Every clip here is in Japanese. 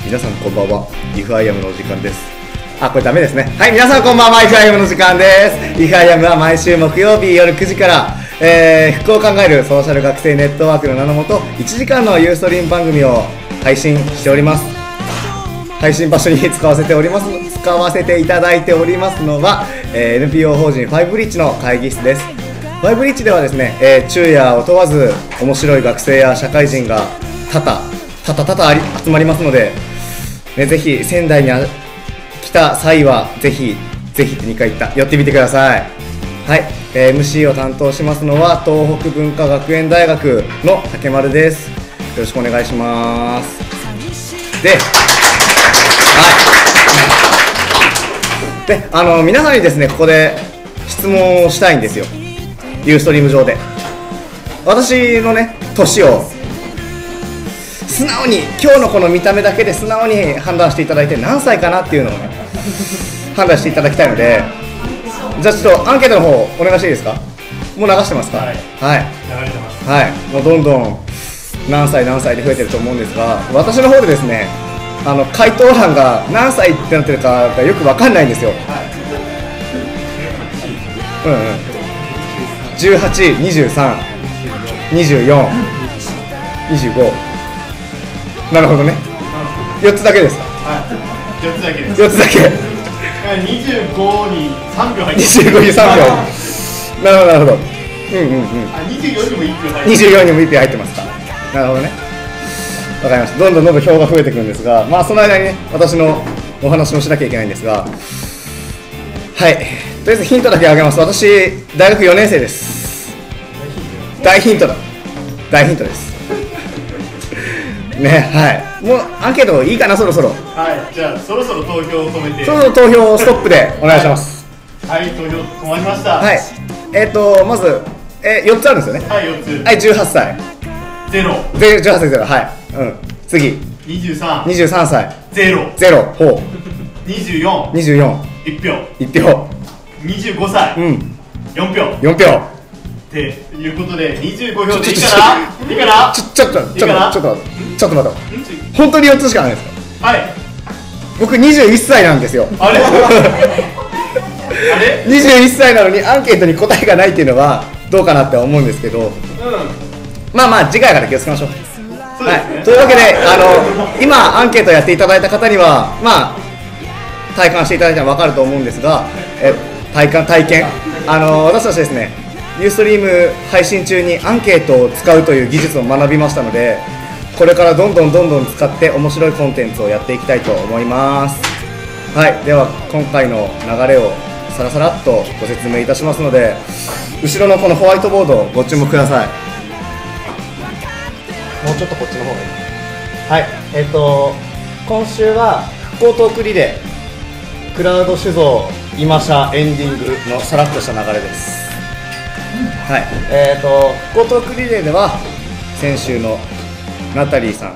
皆さんこんばんは。If I Am のお時間です。あ、これダメですね。はい、皆さんこんばんは。If I Am の時間です。If I Am は毎週木曜日夜9時から、復興を考えるソーシャル学生ネットワークの名のもと1時間のユーストリーム番組を配信しております。配信場所に使わせていただいておりますのは、NPO 法人ファイブリッジの会議室です。ファイブリッジではですね、昼夜を問わず面白い学生や社会人が多々集まりますので、ね、ぜひ仙台に来た際はぜひって2回言った、寄ってみてください。はい、MC を担当しますのは東北文化学園大学の竹丸です。よろしくお願いします。で、皆さんにですね、ここで質問をしたいんですよ。ユーストリーム上で私のね、年を素直に、今日のこの見た目だけで素直に判断していただいて、何歳かなっていうのをね、判断していただきたいので、じゃあちょっとアンケートの方お願いしていいですか。もう流してますか。はい、流れてます。はい、もうどんどん何歳で増えてると思うんですが、私の方でですね、回答欄が何歳ってなってるかがよく分かんないんですよ。18、23、24、25。なるほどね。4つだけですか。はい、4つだけです。4つだけ。25に3秒入ってます。25に3秒。なるほど、なるほど。24にも1票入ってます。24にも1票入ってますか。なるほどね。わかりました。どんどん票が増えてくるんですが、まあその間にね、私のお話もしなきゃいけないんですが、はい。とりあえずヒントだけあげます。私、大学4年生です。大ヒントだ。大ヒントです。ね、はい。もうアンケートいいかな、そろそろ。 はい、じゃあそろそろ投票を止めて。 そろそろ投票ストップでお願いします。 はい、投票止まりました。 はい。まず、4つあるんですよね。 はい、4つ。 はい、18歳。 0。 18歳0。はい。次。23歳。0。ほう。 24。1票。 1票。 25歳。4票。 4票。 っていうことで25票でいいかな。いいかな。 ちょっと待って。本当に4つしかないですか。 はい。僕 21歳なんですよ。 あれ 21歳なのにアンケートに答えがないっていうのはどうかなって思うんですけど、まあ次回から気をつけましょう。はい。というわけで、今アンケートやっていただいた方にはまあ体感していただいたら分かると思うんですが、体験私たちですね、ユーストリーム配信中にアンケートを使うという技術を学びましたので、これからどんどん使って面白いコンテンツをやっていきたいと思います。はい、では今回の流れをさらさらっとご説明いたしますので、後ろのこのホワイトボードをご注目ください。もうちょっとこっちの方がいい。はい、今週は復興トークリレー、クラウド酒造今社エンディングのさらっとした流れです。はい、復興トークリレーでは先週のナタリーさん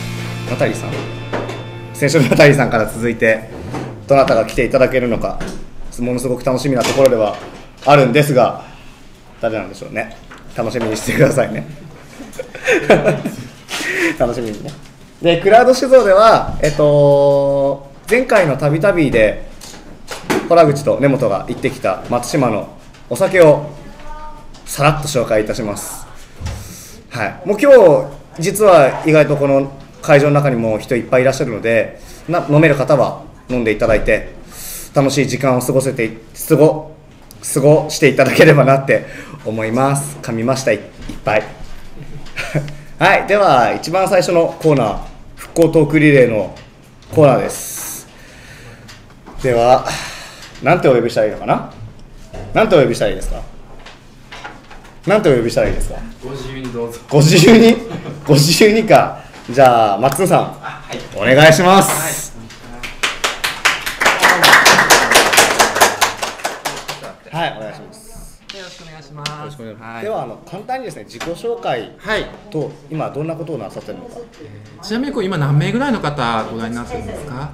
から続いてどなたが来ていただけるのかものすごく楽しみなところではあるんですが、誰なんでしょうね。楽しみにしてくださいね。楽しみにね。で、クラウド酒造では前回のたびたびで洞口と根本が行ってきた松島のお酒をさらっと紹介いたします。はい、もう今日実は意外とこの会場の中にも人いっぱいいらっしゃるので、飲める方は飲んでいただいて楽しい時間を過ごしていただければなって思います。噛みました、いっぱい。はい、では一番最初のコーナー、復興トークリレーのコーナーです。ではなんてお呼びしたらいいのかな。なんてお呼びしたらいいですか。なんてお呼びしたらいいですか。 ご自由にどうぞ。 ご自由にか。じゃあマッツンさん、はい、お願いします。はい、お願いします。 よろしくお願いします。 では簡単にですね、自己紹介と今どんなことをなさっているのか。 ちなみに今何名ぐらいの方ご覧になってるんですか。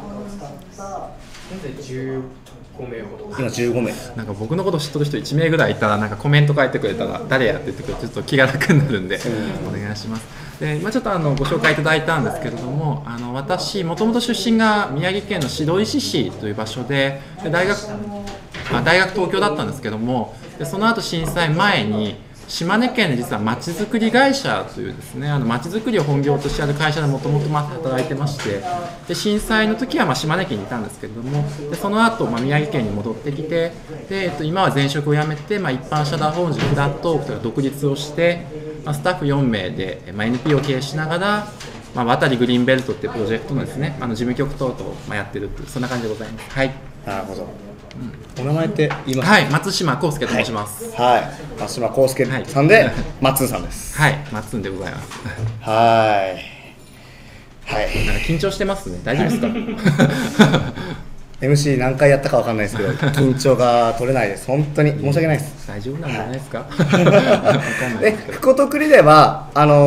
現在15名ほど。 今15名。 なんか僕のこと知ってる人1名ぐらいいたらなんかコメント書いてくれたら誰やって言ってくれてちょっと気が楽になるんでお願いします。 でちょっとご紹介いただいたんですけれども、私もともと出身が宮城県の白石市という場所で、大学東京だったんですけども、でその後震災前に島根県で実はまちづくり会社というですね、まちづくりを本業としてある会社でもともと働いてまして、で震災の時は島根県にいたんですけれども、でその後宮城県に戻ってきて、で今は前職を辞めて、一般社団法人フラットオークという独立をして、スタッフ4名で、NPO を経営しながら、渡りグリーンベルトっていうプロジェクトのですね、事務局等々やってるっていう、そんな感じでございます。はい。 なるほど。お名前って言いますか？ はい、松島康介と申します。 はい、松島康介さんで、マッツンさんです。 はい、マッツンでございます。 はい。 なんか緊張してますね。大丈夫ですか ？MC 何回やったかわかんないですけど、緊張が取れないです。本当に申し訳ないです。 大丈夫なんじゃないですか？ で、ふことくりでは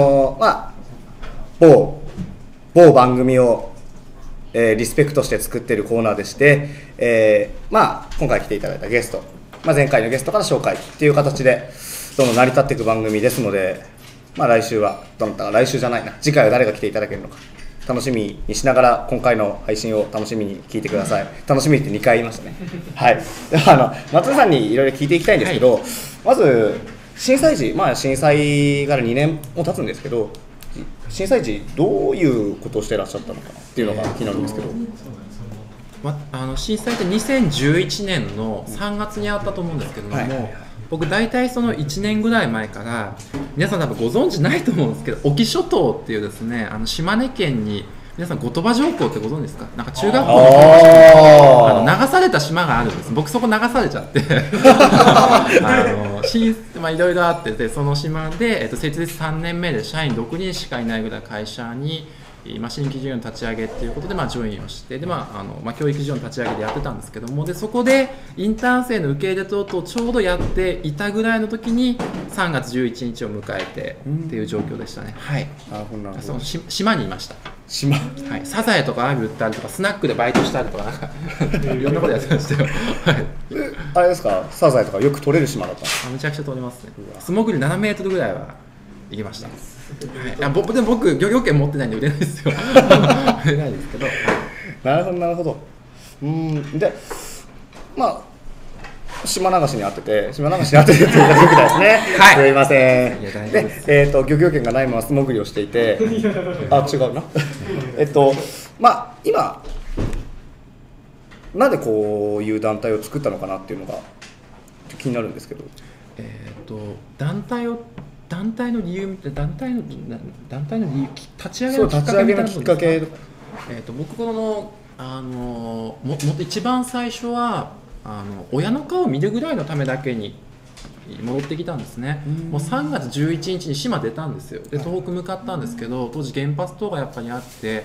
某番組をリスペクトして作っているコーナーでして、今回来ていただいたゲスト、前回のゲストから紹介っていう形でどんどん成り立っていく番組ですので、来週は来週じゃないな、次回は誰が来ていただけるのか楽しみにしながら今回の配信を楽しみに聞いてください。楽しみって2回言いましたね。はい。松田さんにいろいろ聞いていきたいんですけど、まず震災時、震災から2年も経つんですけど、震災時どういうことをしてらっしゃったのかなっていうのが気になるんですけど。 震災って2011年の3月にあったと思うんですけれども、僕大体その1年ぐらい前から皆さん多分ご存知ないと思うんですけど、隠岐諸島っていうですね、島根県に皆さん後鳥羽上皇ってご存知ですか？なんか中学校の流された島があるんです。僕そこ流されちゃっていろいろあってで、その島で、設立3年目で社員6人しかいないぐらい会社に新規事業の立ち上げということで、ジョインをしてで、教育事業の立ち上げでやってたんですけども、でそこでインターン生の受け入れ等々ちょうどやっていたぐらいの時に3月11日を迎えてっていう状況でしたね。はい。その島にいました。 島、 はい、サザエとかアワビ売ったりとかスナックでバイトしたりとかいろんなことやってましたよ。はい、 あれですか、サザエとかよく取れる島だった？ めちゃくちゃ取れますね。素潜り7メートルぐらいは行きました。はい、でも僕漁業権持ってないんで売れないですよ。売れないですけど。 なるほどなるほど。で島流しにあっててっていうか状況ですね。はい、すいません。で、漁業権がないまま素潜りをしていて、違うな。今なんでこういう団体を作ったのかなっていうのが気になるんですけど。 団体の理由、団体の理由、立ち上げのきっかけとか。僕も一番最初は親の顔を見るぐらいのためだけに戻ってきたんですね。もう3月11日に島出たんですよ。で東北向かったんですけど、当時原発等がやっぱりあって、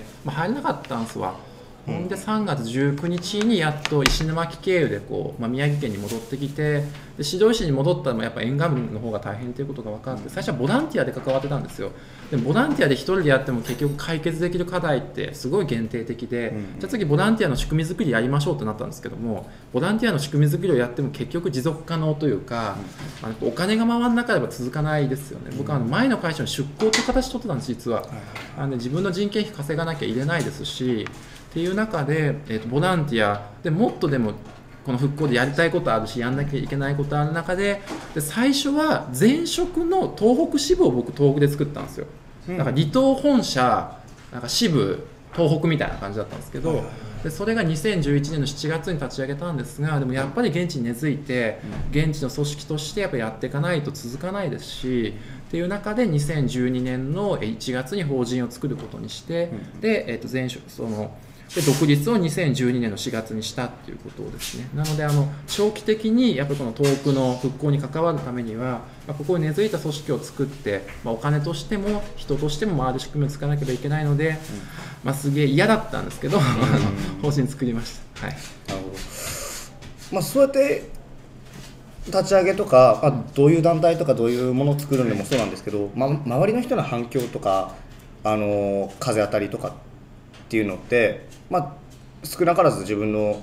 入れなかったんですわ。で3月19日にやっと石巻経由で宮城県に戻ってきて、で白石に戻ったらもやっぱ沿岸部の方が大変ということが分かって、最初はボランティアで関わってたんですよ。でもボランティアで一人でやっても結局解決できる課題ってすごい限定的で、じゃあ次ボランティアの仕組み作りやりましょうってなったんですけども、ボランティアの仕組み作りをやっても結局持続可能というか、お金が回らなければ続かないですよね。僕は前の会社の出向という形取ってたんです実は。自分の人件費稼がなきゃ入れないですしっていう中で、ボランティアでもっとでもこの復興でやりたいことあるし、やんなきゃいけないことある中で、最初は前職の東北支部を僕東北で作ったんですよ。だから離島本社なんか支部東北みたいな感じだったんですけど、でそれが2011年の7月に立ち上げたんですが、でもやっぱり現地に根付いて現地の組織としてやっぱやっていかないと続かないですしっていう中で、2012年の1月に法人を作ることにして、で前職で独立を2012年の4月にしたっていうことですね。なので長期的にやっぱりこの東北の復興に関わるためには、ここに根付いた組織を作って、お金としても人としても回る仕組みを作らなければいけないので、すげえ嫌だったんですけど、方針作りました。はい。 なるほど。そうやって立ち上げとか、どういう団体とかどういうものを作るのもそうなんですけど、周りの人の反響とか風当たりとかっていうのって、少なからず自分の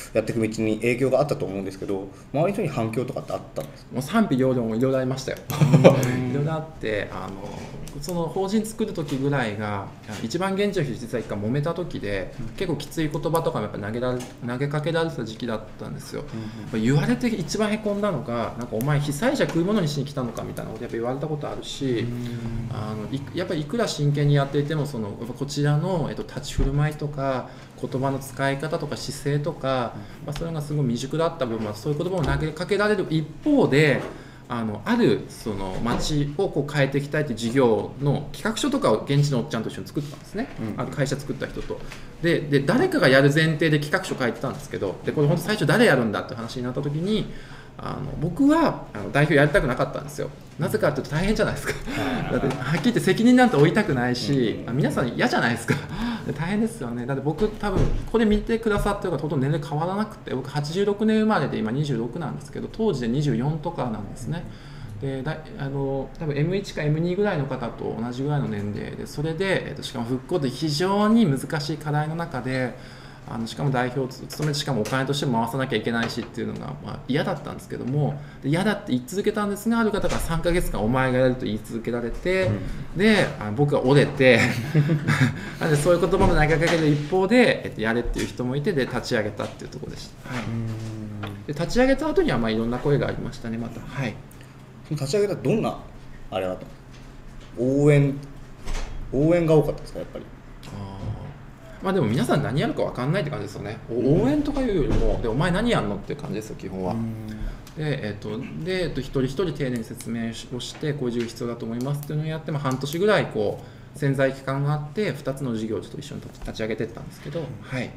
やっていく道に影響があったと思うんですけど、周りの人に反響とかってあったんですか？ もう賛否両論もいろいろありましたよ。いろいろあって、その法人作る時ぐらいが一番現地の人実は一回揉めた時で、結構きつい言葉とかもやっぱ投げかけられてた時期だったんですよ。言われて一番へこんだのが、なんかお前被災者食い物にしに来たのかみたいなことやっぱ言われたことあるし、やっぱりいくら真剣にやっていてもやっぱこちらの、立ち振る舞いとか言葉の使い方とか姿勢とか、それがすごい未熟だった部分はそういう言葉を投げかけられる一方で、あるその町をこう変えていきたいという事業の企画書とかを現地のおっちゃんと一緒に作ってたんですね、会社作った人と。で誰かがやる前提で企画書書いてたんですけど、でこれ本当最初誰やるんだって話になった時に、僕は代表やりたくなかったんですよ。なぜかというと大変じゃないですか。だってはっきり言って責任なんて負いたくないし、皆さん嫌じゃないですか。大変ですよね。だって僕多分ここで見てくださってる方ほとんど年齢変わらなくて、僕86年生まれで今26なんですけど、当時で24とかなんですね。で多分 M1 か M2 ぐらいの方と同じぐらいの年齢で、それで、しかも復興って非常に難しい課題の中で、しかも代表を務めて、しかもお金としても回さなきゃいけないしっていうのが、嫌だったんですけども、嫌だって言い続けたんですが、ある方から3ヶ月間お前がやると言い続けられて、で僕が折れてでそういう言葉も投げかける一方で、やれっていう人もいて、で立ち上げたっていうところでした。で立ち上げた後にはいろんな声がありましたね、また。 その立ち上げたどんなあれだったの？応援が多かったですか、やっぱり。 でも皆さん何やるか分かんないって感じですよね。応援とかいうよりも、でお前何やんのっていう感じですよ、基本は。で、一人一人丁寧に説明をして、こういう事業必要だと思いますっていうのをやって、半年ぐらいこう潜在期間があって、2つの事業をちょっと一緒に立ち上げていったんですけど、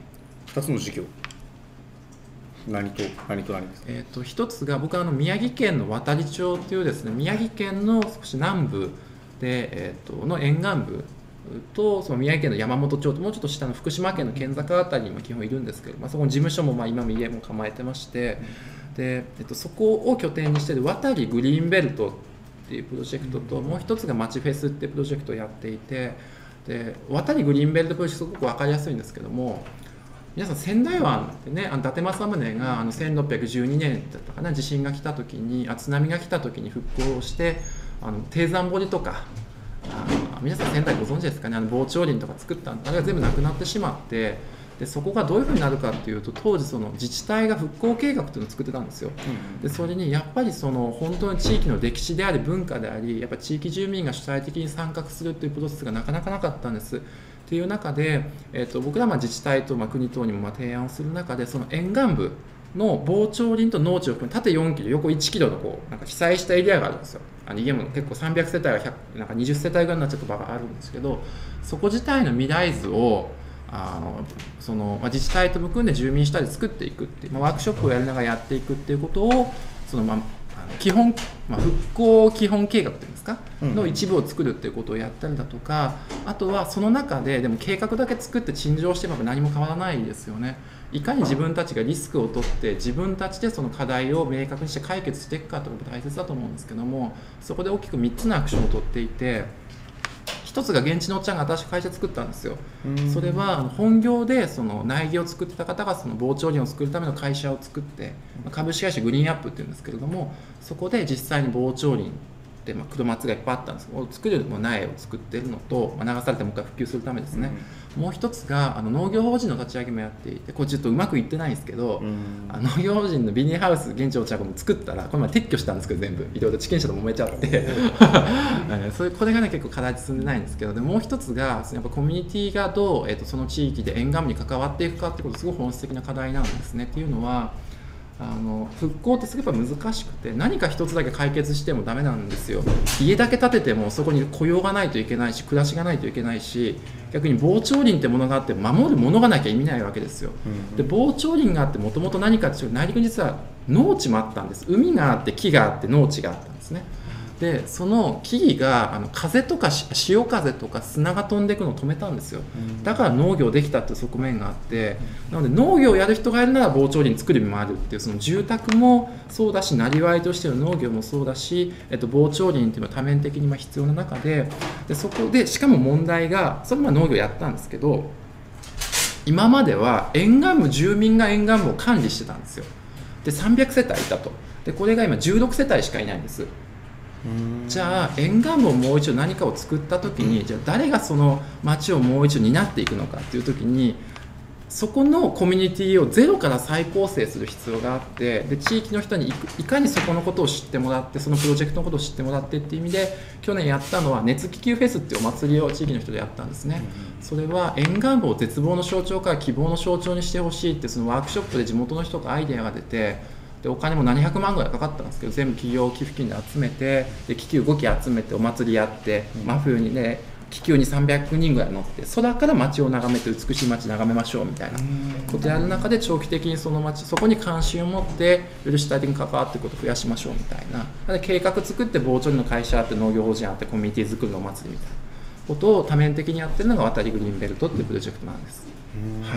2つの事業、何と何ですか？ 一つが僕は宮城県の亘理町というですね、宮城県の少し南部で、の沿岸部と、その宮城県の山本町ともうちょっと下の福島県の県境あたりに基本いるんですけど、そこの事務所も今も家も構えてまして、で、そこを拠点にしている亘理グリーンベルトっていうプロジェクトと、もう一つがまちフェスっていうプロジェクトをやっていて、で亘理グリーンベルトプロジェクトすごく分かりやすいんですけども、皆さん仙台湾ってね、伊達政宗が1612年だったかな、地震が来た時に、津波が来た時に復興して、低山堀とか、皆さん仙台ご存知ですかね、防潮林とか作った、あれが全部なくなってしまって、でそこがどういうふうになるかっていうと、当時その自治体が復興計画っていうのを作ってたんですよ。でそれにやっぱり本当に地域の歴史であり文化であり、やっぱ地域住民が主体的に参画するっていうプロセスがなかなかなかったんです。っていう中で、僕らは自治体と国等にも提案をする中で、その沿岸部の防潮林と農地を含め縦4キロ横1キロのなんか被災したエリアがあるんですよ。家も結構300世帯がなんか20世帯ぐらいになっちゃった場があるんですけど、そこ自体の未来図を自治体と組んで住民主体で作っていくっていう、ワークショップをやりながらやっていくっていうことを基本、復興基本計画というんですか、の一部を作るっていうことをやったりだとか、あとはその中でも計画だけ作って陳情しても何も変わらないですよね。いかに自分たちがリスクを取って自分たちでその課題を明確にして解決していくかということが大切だと思うんですけども、そこで大きく3つのアクションを取っていて、一つが現地のおっちゃんが新しく会社作ったんですよ。それは本業でその苗木を作ってた方がその防潮林を作るための会社を作って、株式会社グリーンアップっていうんですけれども、そこで実際に防潮林で黒松がいっぱいあったんですけど、作る苗を作っているのと、流されてもう一回復旧するためですね。もう一つが農業法人の立ち上げもやっていて、これちょっとうまくいってないんですけど、農業法人のビニーハウス現地お茶子も作ったら、これ撤去したんですけど、全部いろいろ地権者と揉めちゃってこれがね結構課題進んでないんですけど、でもう一つがやっぱコミュニティがどう、その地域で沿岸部に関わっていくかってことすごく本質的な課題なんですね。っていうのは復興ってすごく難しくて、何か一つだけ解決してもダメなんですよ。家だけ建ててもそこに雇用がないといけないし、暮らしがないといけないし、逆に防潮林ってものがあって守るものがなきゃ意味ないわけですよ。で防潮林があってもともと何かっていうと、内陸に実は農地もあったんです。海があって木があって農地があったんですね。でその木々が風とか潮風とか砂が飛んでいくのを止めたんですよ。だから農業できたっていう側面があって、なので農業をやる人がいるなら防潮林作る意味もあるっていう、その住宅もそうだし、なりわいとしての農業もそうだし、防潮林っていうのは多面的に必要な中で、そこでしかも問題が、それ農業やったんですけど、 今までは沿岸部、住民が沿岸部を管理してたんですよ。で300世帯いたと。でこれが今16世帯しかいないんです。じゃあ沿岸部をもう一度何かを作った時に、じゃあ誰がその町をもう一度担っていくのかっていう時に、そこのコミュニティをゼロから再構成する必要があって、で地域の人にいかにそこのことを知ってもらって、そのプロジェクトのことを知ってもらってっていう意味で、去年やったのは熱気球フェスっていうお祭りを地域の人でやったんですね。それは沿岸部を絶望の象徴から希望の象徴にしてほしいって、そのワークショップで地元の人がアイデアが出て、でお金も何百万ぐらいかかったんですけど、全部企業寄付金で集めて、で気球5機集めてお祭りやって、真冬にね気球に300人ぐらい乗って空から街を眺めて美しい街眺めましょうみたいなことやる中で、長期的にその街、そこに関心を持ってより主体的に関わっていくことを増やしましょうみたいな、で計画作って傍聴人の会社あって、農業法人あって、コミュニティ作るのお祭りみたいなことを多面的にやってるのが渡りグリーンベルトっていうプロジェクトなんです。はい、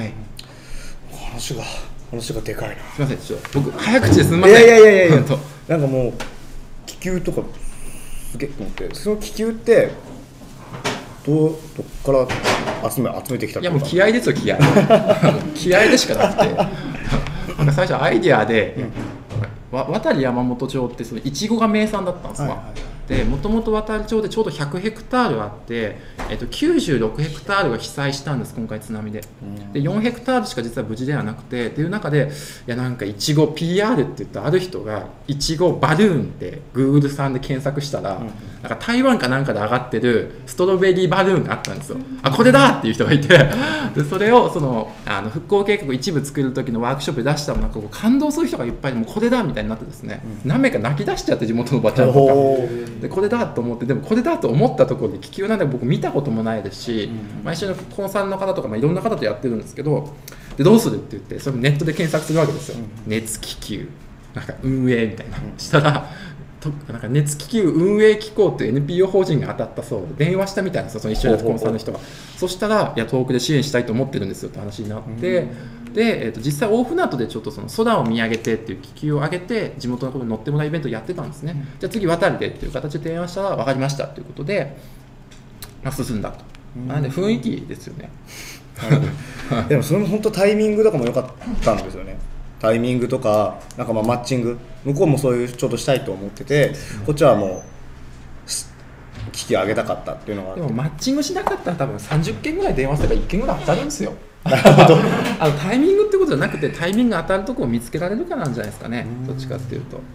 話がでかいな。 すみません、ちょっと僕早口ですみません。 いやなんかもう気球とかすげえと思って、その気球ってどっから集めてきたんですか？ いやもう気合ですよ、気合気合でしかなくてなんか最初アイデアで、渡山本町ってそのいちごが名産だったんですわ。でもともと渡町でちょうど100ヘクタールあって、96ヘクタールが被災したんです、今回津波で。で4ヘクタールしか実は無事ではなくて、っていう中で、いやなんかいちご PR って言ったある人がいちごバルーンって Google さんで検索したら、なんか台湾かなんかで上がってるストロベリーバルーンがあったんですよ。あ、これだっていう人がいて、でそれを復興計画一部作る時のワークショップで出したら、なんかこう感動する人がいっぱいで、もうこれだみたいになってですね、何名か泣き出しちゃって、地元のおばちゃんとかでこれだと思って、でもこれだと思ったところで気球なんで僕見たこともないですし、毎週のコンサルの方とか、いろんな方とやってるんですけど、でどうするって言って、それネットで検索するわけですよ。熱気球なんか運営みたいな、したらなんか熱気球運営機構っていう NPO 法人が当たったそうで、電話したみたいなんですよ、その一緒にやったコンサルの人が。そしたら、いや遠くで支援したいと思ってるんですよって話になって、で、実際大船渡でちょっとその空を見上げてっていう気球を上げて地元のことに乗ってもらうイベントをやってたんですね。じゃあ次渡りでっていう形で提案したら、分かりましたということで、進んだと。なので雰囲気ですよねでもその本当タイミングとかも良かったんですよね。タイミングとか、なんかマッチング、向こうもそういうちょっとしたいと思ってて、こっちはもう機器上げたかったっていうのが。 でもマッチングしなかったら多分30件ぐらい電話すれば1件ぐらい当たるんですよタイミングってことじゃなくて、タイミングが当たるところを見つけられるかなんじゃないですかね、どっちかっていうと、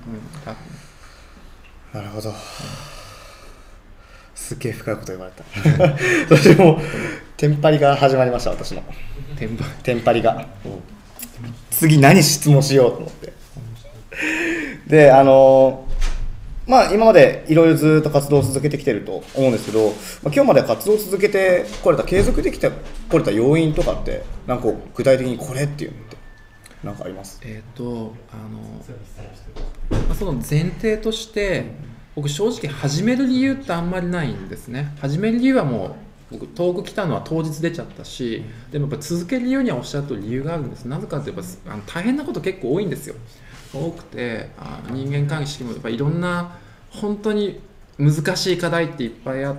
なるほど、すっげえ深いこと言われたそしてもうテンパリが始まりました、私のテンパリが次何質問しようと思って、で今までいろいろずっと活動を続けてきてると思うんですけど、今日まで活動を続けてこれた、継続できてこれた要因とかって、なんか具体的にこれっていうのって何かあります？ その前提として、僕正直始める理由ってあんまりないんですね。始める理由はもう僕遠く来たのは当日出ちゃったし、でもやっぱ続ける理由にはおっしゃるとおり理由があるんです。なぜかというと、大変なこと結構多いんですよ。多くて、人間関係もやっぱいろんな本当に難しい課題っていっぱいあって、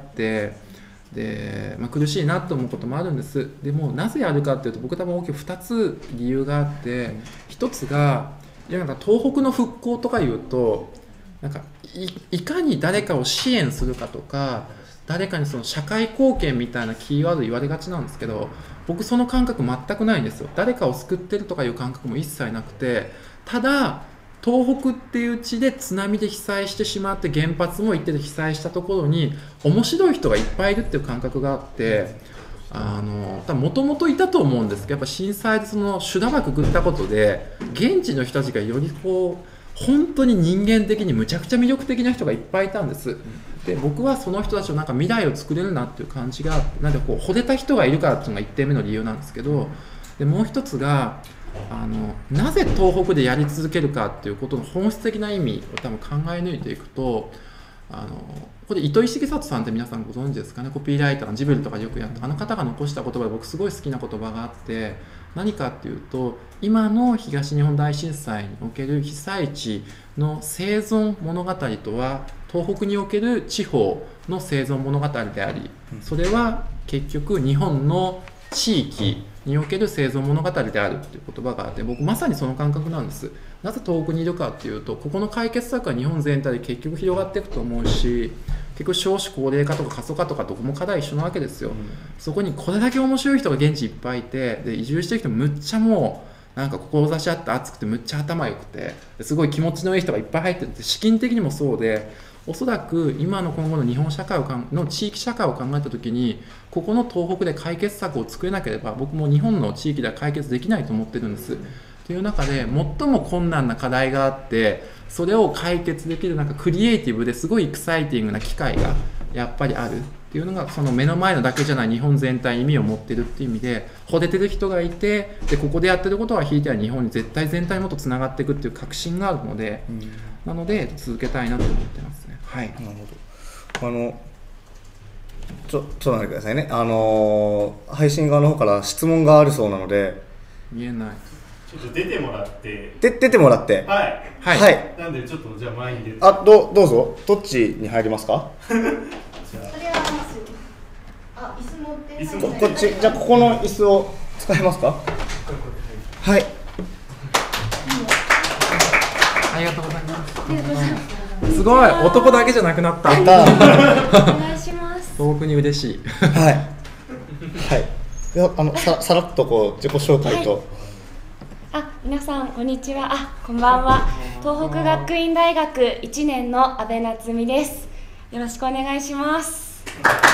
で、苦しいなと思うこともあるんです。でもなぜやるかっていうと、僕多分大きく2つ理由があって、1つがなんか東北の復興とかいうと、なんか いかに誰かを支援するかとか、誰かにその社会貢献みたいなキーワード言われがちなんですけど、僕その感覚全くないんですよ。誰かを救ってるとかいう感覚も一切なくて、ただ東北っていう地で津波で被災してしまって、原発も行って被災したところに面白い人がいっぱいいるっていう感覚があって、もともといたと思うんですけど、やっぱ震災でその修羅場くぐったことで、現地の人たちがよりこう本当に人間的にむちゃくちゃ魅力的な人がいっぱいいたんです。で僕はその人たちのなんか未来を作れるなっていう感じが、なんでこう惚れた人がいるからっていうのが1点目の理由なんですけど、でもう一つがなぜ東北でやり続けるかっていうことの本質的な意味を多分考え抜いていくと、これ糸井重里さんって皆さんご存知ですかね。コピーライターのジブリとかよくやった方が残した言葉で、僕すごい好きな言葉があって、何かっていうと、今の東日本大震災における被災地の生存物語とは、東北における地方の生存物語であり、それは結局日本の地域における生存物語であるっていう言葉があって、僕まさにその感覚なんです。なぜ東北にいるかっていうと、ここの解決策は日本全体で結局広がっていくと思うし、結局少子高齢化とか過疎化とかどこも課題一緒なわけですよ、そこにこれだけ面白い人が現地いっぱいいて、で移住してる人むっちゃもうなんか志あって熱くてむっちゃ頭良くて、すごい気持ちのいい人がいっぱい入ってて、資金的にもそうで、おそらく今の今後の日本社会の地域社会を考えたときに、ここの東北で解決策を作れなければ僕も日本の地域では解決できないと思ってるんです。という中で最も困難な課題があって、それを解決できるなんかクリエイティブですごいエキサイティングな機会がやっぱりあるっていうのが、その目の前のだけじゃない日本全体に意味を持ってるっていう意味で、惚れてる人がいて、でここでやってることはひいては日本に絶対全体もっとつながっていくっていう確信があるので、なので続けたいなと思ってますね。はい。なるほど。ちょっと待ってくださいね。配信側の方から質問があるそうなので。 見えない。 ちょっと出てもらって。 出てもらって。 はい。 はい。はい、 なんでちょっとじゃあ前に出て。 どうぞ。どっちに入りますか。 それは椅子持って。 こっち、じゃあここの椅子を使えますか。はい。 ありがとうございます。すごい、男だけじゃなくなった。 お願いします。 東北に嬉しい。 はい。はい。いやさらっとこう自己紹介と。 はい、皆さんこんにちは。こんばんは。東北学院大学1年の阿部夏美です。よろしくお願いします。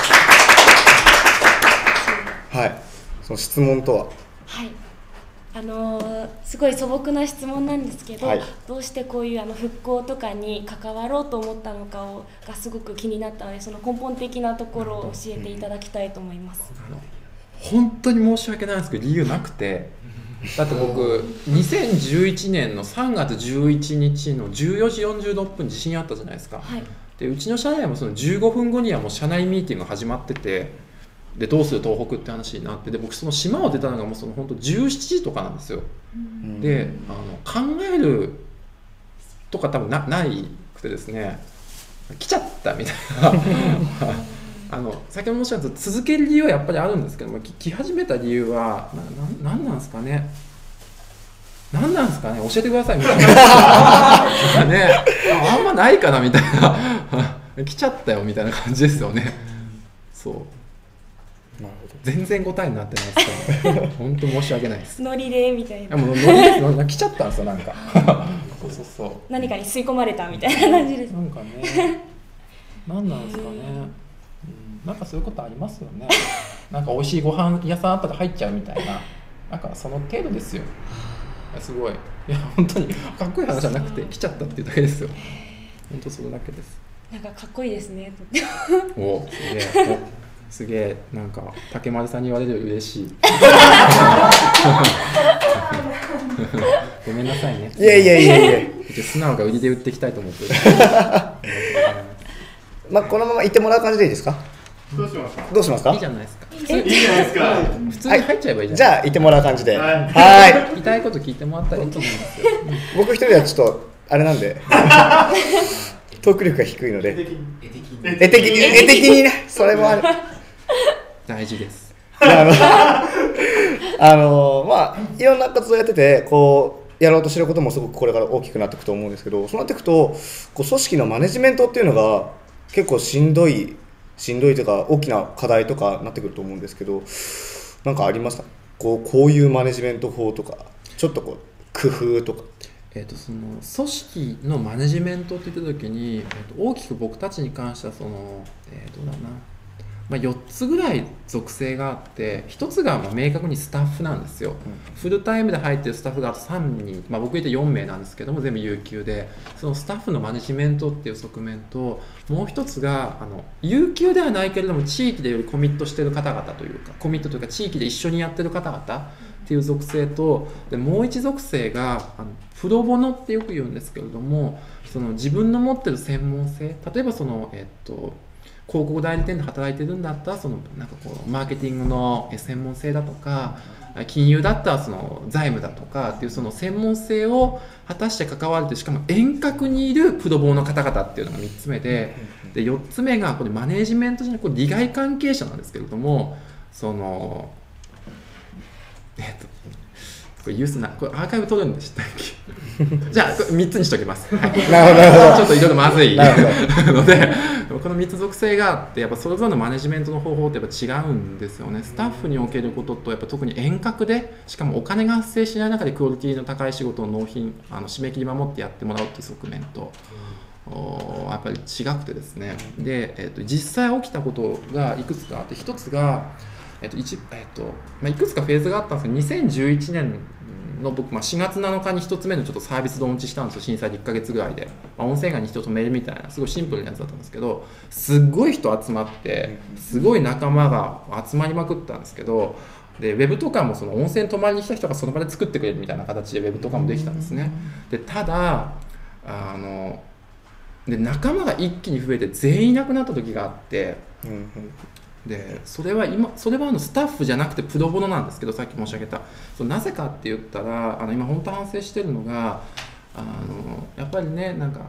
はい。その質問とは。 はい。すごい素朴な質問なんですけど、はい、どうしてこういう復興とかに関わろうと思ったのかがすごく気になったので、その根本的なところを教えていただきたいと思います。 本当に申し訳ないんですけど理由なくて、だって僕2011年の3月11日の14時46分に地震あったじゃないですか、はい、でうちの社内もその15分後にはもう社内ミーティングが始まってて、でどうする東北って話になって、で僕その島を出たのがもうその本当17時とかなんですよ、で考えるとか多分ないくてですね、来ちゃったみたいな先ほど申し上げた続ける理由はやっぱりあるんですけども、来始めた理由は何なんですかね、教えてくださいみたいなね、あんまないかなみたいな来ちゃったよみたいな感じですよね。そう、なるほど、全然答えになってないですから本当申し訳ないです。 ノリでみたいな。 もうノリです来ちゃったんですよ、なんかそう何かに吸い込まれたみたいな感じです。 なんかね、何なんですかね、なんかそういうことありますよね。なんか美味しいご飯屋さんあったら入っちゃうみたいな、なんかその程度ですよ。すごい、いや本当にかっこいい話じゃなくて来ちゃったっていうだけですよ。本当それだけです。 なんかかっこいいですね。 お、すげえ、なんか竹丸さんに言われるより嬉しい。ごめんなさいね。 いや素直が売りで売っていきたいと思ってる。 まあこのまま行ってもらう感じでいいですか。 どうしますか。 いいじゃないですか。 いいじゃないですか。 普通に入っちゃえばいいじゃん。 じゃあ行ってもらう感じで。はい。 言いたいこと聞いてもらったらいいと思うんですよ。 僕一人はちょっとあれなんでトーク力が低いので。絵的にね、それもある。 大事です。 まあいろんな活動やっててこうやろうとしてることもすごくこれから大きくなっていくと思うんですけど、そうなっていくとこう組織のマネジメントっていうのが結構しんどいというか大きな課題とかなってくると思うんですけど、なんかありますか、こういうマネジメント法とかちょっとこう工夫とか。 その組織のマネジメントって言った時に、大きく僕たちに関してはその、どうだな、4つぐらい属性があって、1つが明確にスタッフなんですよ、フルタイムで入ってるスタッフがあと3人、僕入れて4名なんですけども全部有給で、そのスタッフのマネジメントっていう側面と、もう1つが有給ではないけれども地域でよりコミットしてる方々というか、コミットというか地域で一緒にやってる方々っていう属性と、でもう1属性がプロボノってよく言うんですけれども、その自分の持ってる専門性、例えばその広告代理店で働いてるんだったらそのなんかこうマーケティングの専門性だとか、金融だったらその財務だとかっていうその専門性を果たして関わるという、しかも遠隔にいるプロボの方々っていうのが3つ目で、4つ目がこれマネージメントじゃなくて利害関係者なんですけれども、そのこれユースな、これアーカイブ取るんでしたっけじゃあこれ3つにしときます、はい、 なるほどちょっといろいろまずいので、この3つ属性があって、やっぱそれぞれのマネジメントの方法ってやっぱ違うんですよね。スタッフにおけることと、やっぱ特に遠隔で、しかもお金が発生しない中でクオリティの高い仕事を納品、締め切り守ってやってもらうっていう側面と、やっぱり違くてですね。で、実際起きたことがいくつかあって、一つが、いくつかフェーズがあったんですけど、2011年の僕、4月7日に1つ目のちょっとサービスローンチしたんですよ、震災で1ヶ月ぐらいで。音声外に人とメールみたいな、すごいシンプルなやつだったんですけど、すっごい人集まって、すごい仲間が集まりまくったんですけど、でウェブとかもその温泉泊まりに来た人がその場で作ってくれるみたいな形でウェブとかもできたんですね。でただで仲間が一気に増えて全員いなくなった時があって、でそれはスタッフじゃなくてプロボノなんですけど、さっき申し上げたなぜかって言ったら今本当反省してるのがやっぱりね、なんか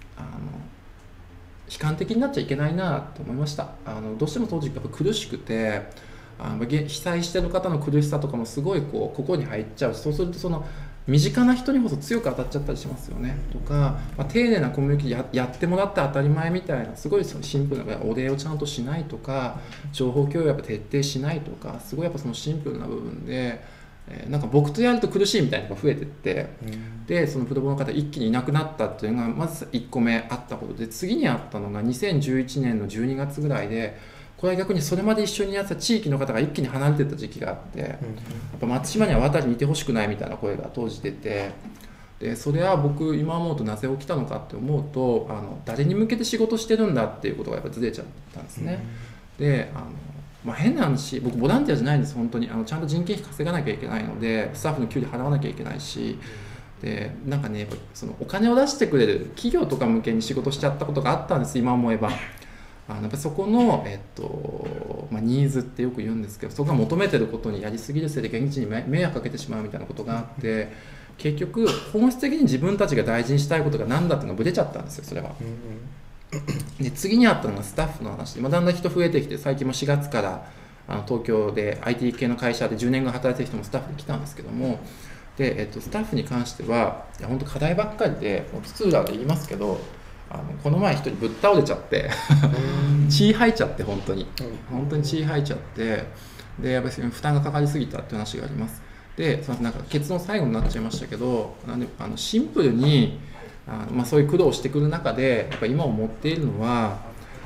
悲観的になっちゃいけないなと思いました。どうしても当時やっぱ苦しくて、被災してる方の苦しさとかもすごいここに入っちゃうし、そうするとその身近な人にこそ強く当たっちゃったりしますよねとか、丁寧なコミュニケーション やってもらって当たり前みたいな、すごいそのシンプルなお礼をちゃんとしないとか、情報共有をやっぱ徹底しないとか、すごいやっぱそのシンプルな部分で、なんか僕とやると苦しいみたいなのが増えてって、でそのプロボの方一気にいなくなったっていうのがまず1個目あったことで、次にあったのが2011年の12月ぐらいで、これは逆にそれまで一緒にやってた地域の方が一気に離れてった時期があって、やっぱ松島には渡りにいてほしくないみたいな声が当時出て、でそれは僕今思うとなぜ起きたのかって思うと、誰に向けて仕事してるんだっていうことがやっぱずれちゃったんですね。で変な話、僕ボランティアじゃないんです本当に。ちゃんと人件費稼がなきゃいけないので、スタッフの給料払わなきゃいけないし、でなんかね、やっぱそのお金を出してくれる企業とか向けに仕事しちゃったことがあったんです、今思えば。やっぱそこの、ニーズってよく言うんですけど、そこが求めてることにやりすぎるせいで現地に迷惑かけてしまうみたいなことがあって、結局本質的に自分たちが大事にしたいことが何だっていうのがブレちゃったんですよ、それは。で次にあったのがスタッフの話で、だんだん人増えてきて、最近も4月から東京で IT 系の会社で10年間働いてる人もスタッフで来たんですけども、で、スタッフに関しては本当課題ばっかりで、津々浦々言いますけど、この前一人ぶっ倒れちゃって血吐いちゃって、本当に血吐いちゃって、でやっぱり負担がかかりすぎたっていう話があります。でなんか結論最後になっちゃいましたけど、シンプルにそういう苦労をしてくる中で、やっぱ今思っているのはやっ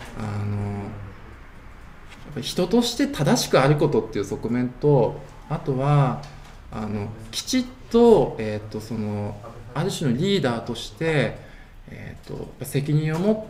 ぱり人として正しくあることっていう側面と、あとはきちっと、そのある種のリーダーとして責任を持って、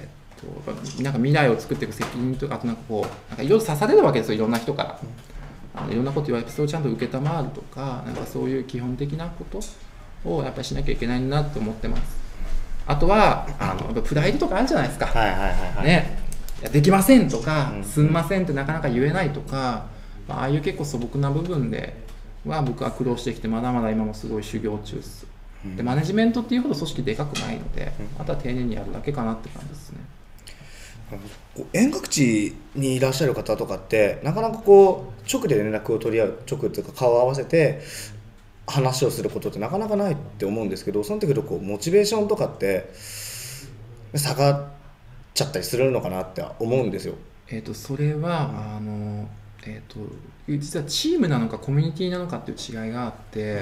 なんか未来を作っていく責任とか、あとなんかいろいろ刺されるわけですよ、いろんな人から。いろんなこと言われて、それをちゃんと受けたまわるとか、なんかそういう基本的なことをやっぱりしなきゃいけないなと思ってます。あとはプライドとかあるじゃないですか。ね、できませんとか、すんませんってなかなか言えないとか、ああいう結構素朴な部分では僕は苦労してきて、まだまだ今もすごい修行中です。でマネジメントっていうほど組織でかくないので、あとは丁寧にやるだけかなって感じですね。 遠隔地にいらっしゃる方とかって、なかなか直で連絡を取り合う、直っていうか顔を合わせて話をすることってなかなかないって思うんですけど、その時のモチベーションとかって下がっちゃったりするのかなって思うんですよ。 それは、実はチームなのかコミュニティなのかっていう違いがあって、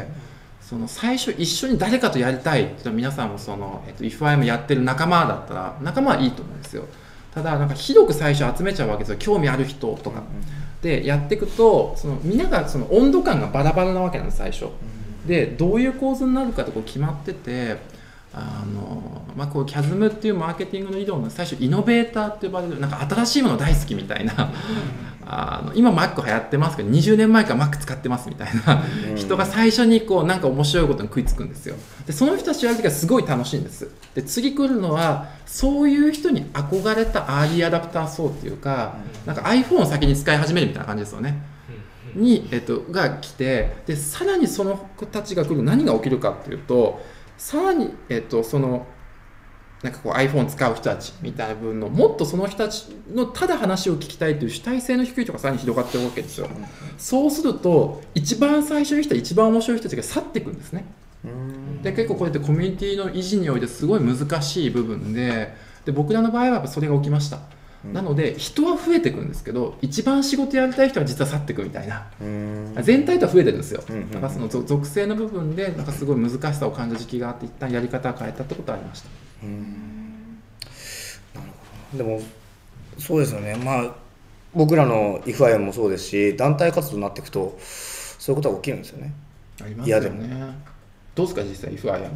その最初一緒に誰かとやりたいって皆さんもその、IFIM やってる仲間だったら仲間はいいと思うんですよ。ただなんか広く最初集めちゃうわけですよ、興味ある人とか、でやっていくと、そのみんながその温度感がバラバラなわけなんです、最初で。どういう構図になるかって決まってて、キャズムっていうマーケティングの理論の最初イノベーターって呼ばれる、なんか新しいもの大好きみたいな今 Mac 流行ってますけど20年前から Mac 使ってますみたいな人が最初になんか面白いことに食いつくんですよ。でその人たちやる時はすごい楽しいんです。で次来るのはそういう人に憧れたアーリーアダプター層っていうか、なんか iPhone を先に使い始めるみたいな感じですよね。が来て、でさらにその子たちが来る何が起きるかっていうと、さらに、そのなんかこう iPhone 使う人たちみたいな部分のもっとその人たちのただ話を聞きたいという主体性の低い人がさらに広がってるわけですよ。そうすると一番最初に来た一番面白い人たちが去っていくんですね。で結構こうやってコミュニティの維持においてすごい難しい部分で僕らの場合はやっぱそれが起きました。なので人は増えていくんですけど一番仕事やりたい人は実は去っていくみたいな全体とは増えてるんですよ。だからその属性の部分でなんかすごい難しさを感じた時期があって一旦やり方を変えたってことはありました。 なるほど。でもそうですよね。まあ僕らのIFIAMもそうですし団体活動になっていくとそういうことが起きるんですよね。 ありますよね。どうですか実際IFIAM。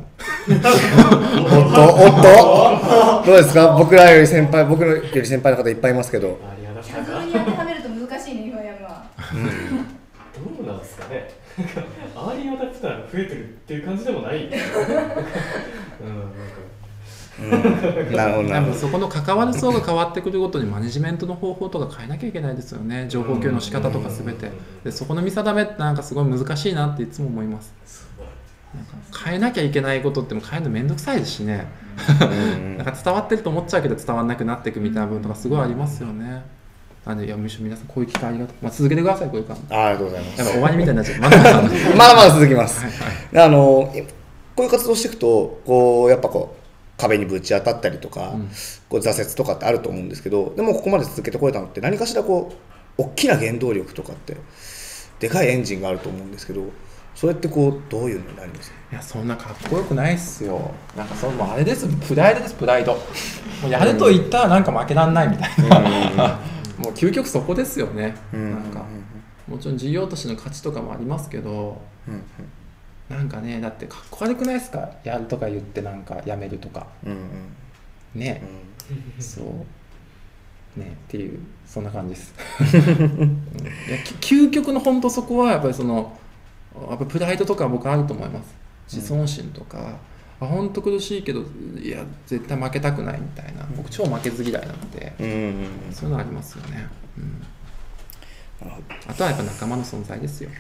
おっとどうですか。僕より先輩の方いっぱいいますけど。 それに当てはめると難しいねIFIAMは。 どうなんですかね。アーリーアダプターが増えてるっていう感じでもない。 なるほどなるほど。 そこの関わる層が変わってくるごとにマネジメントの方法とか変えなきゃいけないですよね。情報共有の仕方とか全てでそこの見定めってなんかすごい難しいなっていつも思います。なんか変えなきゃいけないことっても変えるのめんどくさいですしね。なんか伝わってると思っちゃうけど伝わらなくなっていくみたいな部分とかすごいありますよね。いやむしろ皆さんこういう機会ありがとう。続けてくださいこういう感じ。 ありがとうございます。 やっぱ終わりみたいになっちゃう。 まだまだ続きます。こういう活動していくとこうやっぱこう壁にぶち当たったりとか、こう挫折とかってあると思うんですけど、でもここまで続けてこれたのって何かしらこう大きな原動力とかってでかいエンジンがあると思うんですけど、それってこうどういうのになりますか。 いやそんなかっこよくないっすよ。なんかもうあれですプライドですプライド。もうやると言ったらなんか負けらんないみたいな。もう究極そこですよね。なんかもちろん事業としての価値とかもありますけど。なんかねだってかっこ悪くないですかやるとか言ってなんかやめるとか、ね、そうねっていうそんな感じです。いや究極の本当そこはやっぱりやっぱプライドとか僕あると思います。自尊心とか、本当苦しいけどいや絶対負けたくないみたいな、僕超負けず嫌いなので、そういうのありますよね。あとはやっぱ仲間の存在ですよ。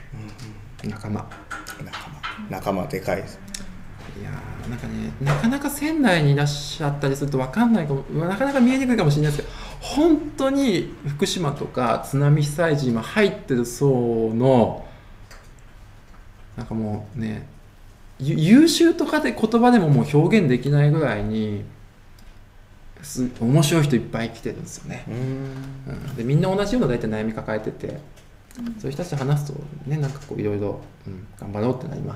仲間でかいです。 いやなんかねなかなか仙台にいらっしゃったりすると分かんないかも、なかなか見えにくいかもしれないですけど、本当に福島とか津波被災時今入ってる層のなんかもうね優秀とかで言葉でももう表現できないぐらいに面白い人いっぱい来てるんですよね。でみんな同じような大体悩み抱えてて、そういう人たちと話すとねなんかこういろいろ頑張ろうってなります。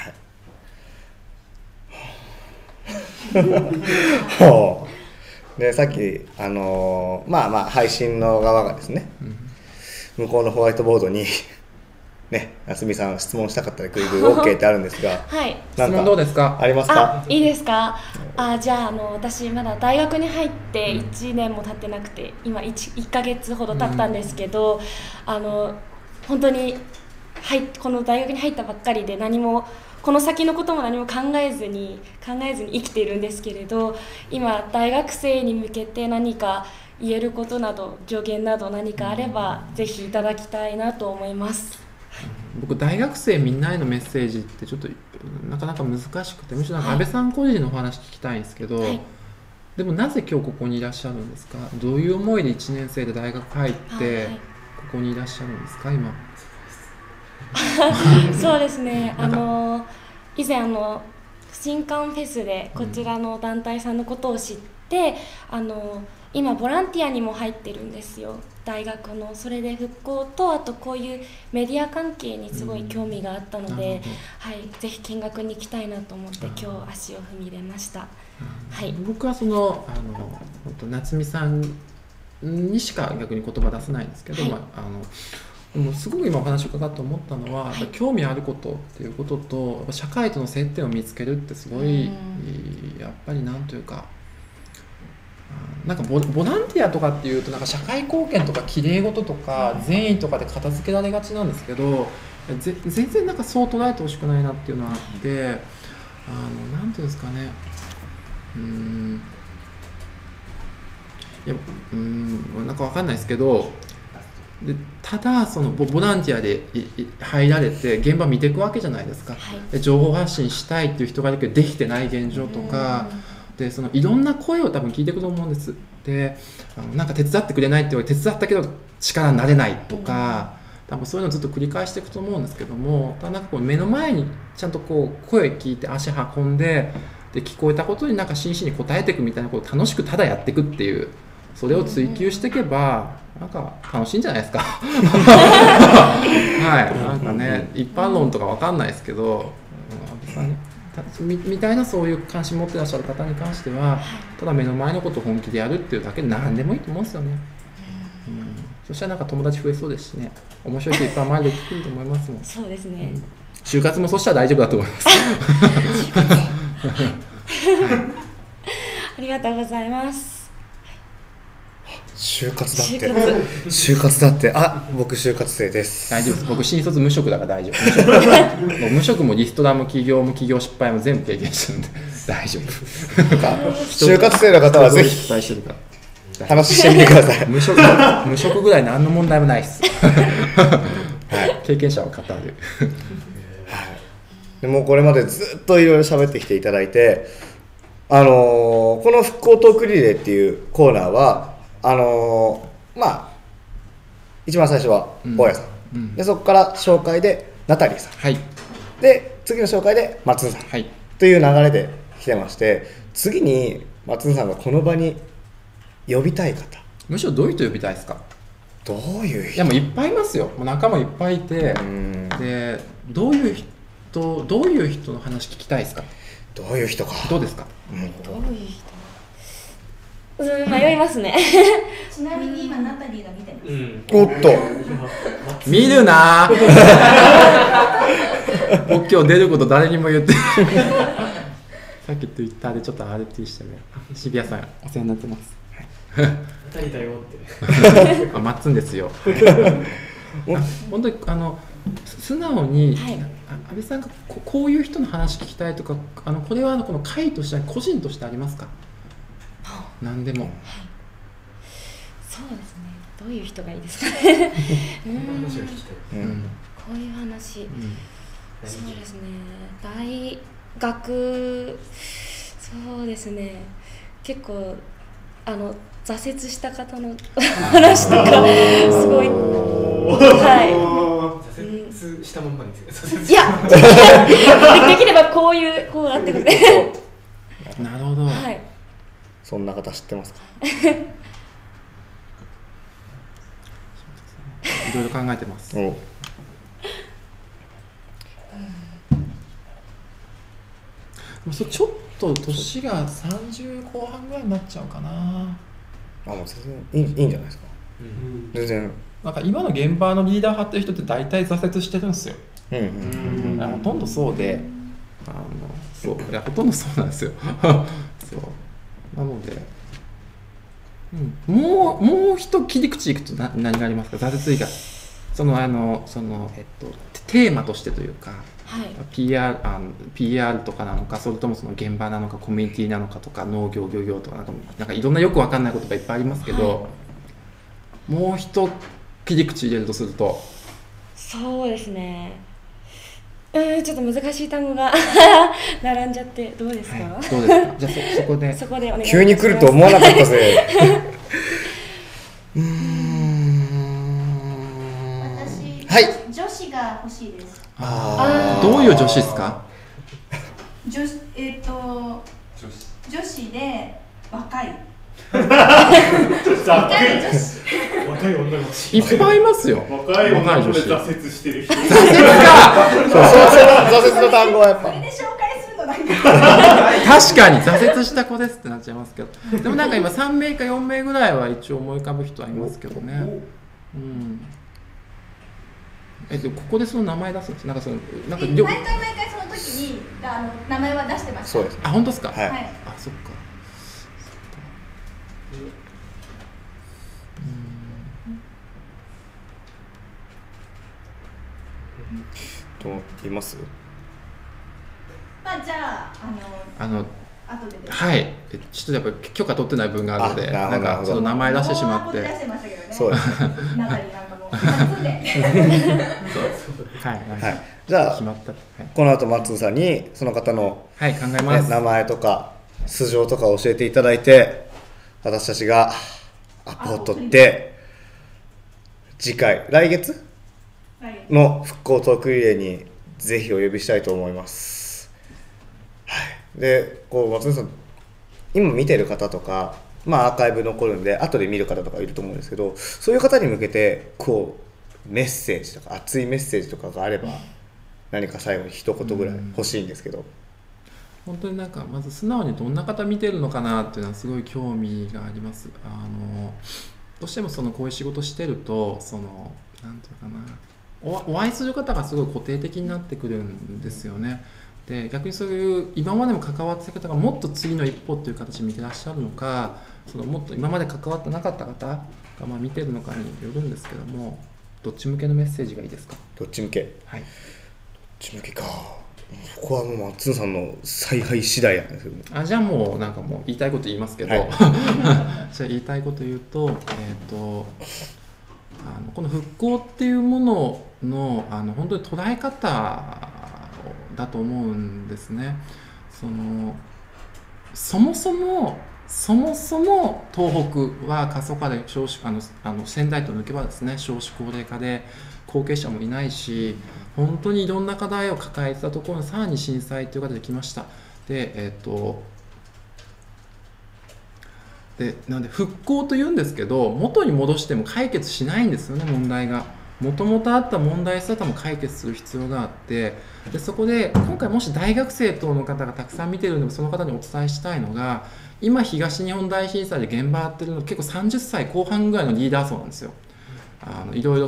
でさっき配信の側がですね、向こうのホワイトボードにね夏美さん質問したかったらクイズ OK ってあるんですが、 はい、 質問どうですか。 ありますか。 いいですか。じゃあ私まだ大学に入って1年も経ってなくて今 1ヶ月ほど経ったんですけど、本当にこの大学に入ったばっかりで何もこの先のことも何も考えずに生きているんですけれど、今大学生に向けて何か言えることなど助言など何かあればぜひいただきたいなと思います。 僕大学生みんなへのメッセージってちょっとなかなか難しくて、むしろ安倍さん個人のお話聞きたいんですけど、でもなぜ今日ここにいらっしゃるんですか。どういう思いで1年生で大学入ってここにいらっしゃるんですか今。 そうですね、以前新刊フェスでこちらの団体さんのことを知って、今ボランティアにも入ってるんですよ大学の。それで復興とあとこういうメディア関係にすごい興味があったので、ぜひ見学に行きたいなと思って今日足を踏み入れました。 僕は夏美さんにしか逆に言葉出せないんですけど、でもすごく今お話を伺って思ったのは、興味あることっていうことと社会との接点を見つけるってすごいやっぱりなんというか、なんかボランティアとかっていうとなんか社会貢献とかきれい事とか善意とかで片付けられがちなんですけど、全然なんかそう捉えてほしくないなっていうのがあって、なんていうんですかね、なんかわかんないですけど、でただボランティアで入られて現場見ていくわけじゃないですか。で情報発信したいっていう人がいるけどできてない現状とか、 でそのいろんな声を多分聞いていくと思うんです。でなんか手伝ってくれないって言われて手伝ったけど力になれないとか、多分そういうのをずっと繰り返していくと思うんですけども、ただなんかこう目の前にちゃんとこう声聞いて足運んで、聞こえたことになんか真摯に応えていくみたいなことを楽しくただやっていくっていう、それを追求していけばなんか楽しいんじゃないですか。はい、なんかね、一般論とかわかんないですけど、安倍さんねみたいなそういう関心持ってらっしゃる方に関しては、ただ目の前のことを本気でやるっていうだけで何でもいいと思うんですよね。そしたらなんか友達増えそうですしね、面白い人いっぱい前で聞くと思いますもん。 そうですね。 就活もそしたら大丈夫だと思います。 ありがとうございます。 就活だって就活だって、あ、僕就活生です。 大丈夫です。僕新卒無職だから大丈夫。無職もリストラも起業も企業失敗も全部経験してるんで大丈夫。 就活生の方はぜひ話してみてください。 無職ぐらい何の問題もないです。はい、経験者は語る。 でもこれまでずっといろいろ喋ってきていただいて、この復興トークリレーっていうコーナーはまあ一番最初は大家さん、でそこから紹介でナタリーさん、 はい、 で次の紹介で松野さん、はい、という流れで来てまして、次に松野さんがこの場に呼びたい方、 むしろどういう人呼びたいですか？ どういう人？ いやもういっぱいいますよ。もう仲間いっぱいいて、でどういう人の話聞きたいですか？ どういう人か。 どうですか？ どういう人？迷いますね。 ちなみに今ナタリーが見てます。 おっと。 見るな。僕今日出ること誰にも言ってない。さっきツイッターでちょっと RT したね。渋谷さんお世話になってます。 ナタリーだよって。 待つんですよ。本当に素直に、はい、安倍さんがこういう人の話聞きたいとか、これはこの会として個人としてありますか？何でも、はい、 そうですね。どういう人がいいですかね。こういう話、そうですね。大学、そうですね。結構挫折した方の話とかすごい、はい。 挫折したまんまにですね。 いや、できればこうなってくる。 なるほど。 はい。 そんな方知ってますか？ いろいろ考えてます。ちょっと年が30後半ぐらいになっちゃうかな。 もう全然いいんじゃないですか。全然。 なんか今の現場のリーダー張ってる人って大体挫折してるんですよ。ほとんどそうで、そういやほとんどそうなんですよ。そうなので、もう一切り口いくと何がありますか？挫折以外、テーマとしてというか、はい、PR とかなのか、それともその現場なのか、コミュニティなのかとか、農業漁業とかなんかいろんなよくわかんないことがいっぱいありますけど、はい、もう一切り口入れるとすると、 そうですね。ちょっと難しい単語が並んじゃってどうですか？ はい、どうですか？じゃあそこでお願いします。急に来ると思わなかったぜ。 私、 はい、 女子が欲しいです。 どういう女子ですか？ 女子で若い。 若い女の子いっぱいいますよ。 若い女の子で挫折してる人。挫折か。挫折の単語はやっぱ。 それで紹介するのなんか。 確かに挫折した子ですってなっちゃいますけど。でもなんか今3名か4名ぐらいは一応思い浮かぶ人はいますけどね。ここでその名前出すんです。なんか毎回その時に名前は出してました。 そうです。 本当ですか？はい。そっか。 と言います？ じゃあ後でです。 はい。ちょっとやっぱ許可取ってない分があるので、なんかちょっと名前出してしまって。 そうです。 ナタリーなんかも初で。 はい。 じゃあ決まった。 この後松尾さんにその方のはい考えます。 名前とか素性とか教えていただいて、私たちがアポを取って次回来月の復興トークリレーにぜひお呼びしたいと思います。はい、でこう松根さん今見てる方とか、まあ、アーカイブ残るんで後で見る方とかいると思うんですけど、そういう方に向けてこうメッセージとか熱いメッセージとかがあれば何か最後に一言ぐらい欲しいんですけど。 本当になんかまず素直にどんな方見てるのかなっていうのはすごい興味があります。どうしてもこういう仕事してるとなんていうかな、お会いする方がすごい固定的になってくるんですよね。で逆にそういう今までも関わってた方がもっと次の一歩っていう形で見てらっしゃるのか、もっと今まで関わってなかった方が見てるのかによるんですけども、どっち向けのメッセージがいいですか？ どっち向け？ はい。 どっち向けか。ここはもう松野さんの采配次第なんですけど。 じゃあもうなんかもう言いたいこと言いますけど、はい、じゃあ言いたいこと言うと、この復興っていうものの本当に捉え方だと思うんですね。そもそも東北は過疎化で仙台と抜けばですね、少子高齢化で後継者もいないし、本当にいろんな課題を抱えてたところにさらに震災という形で来ました。でなので復興というんですけど、元に戻しても解決しないんですよね、問題が。もともとあった問題さも解決する必要があって、でそこで今回もし大学生等の方がたくさん見てるのでもその方にお伝えしたいのが、今東日本大震災で現場やってるの結構30歳後半ぐらいのリーダー層なんですよ。いろいろ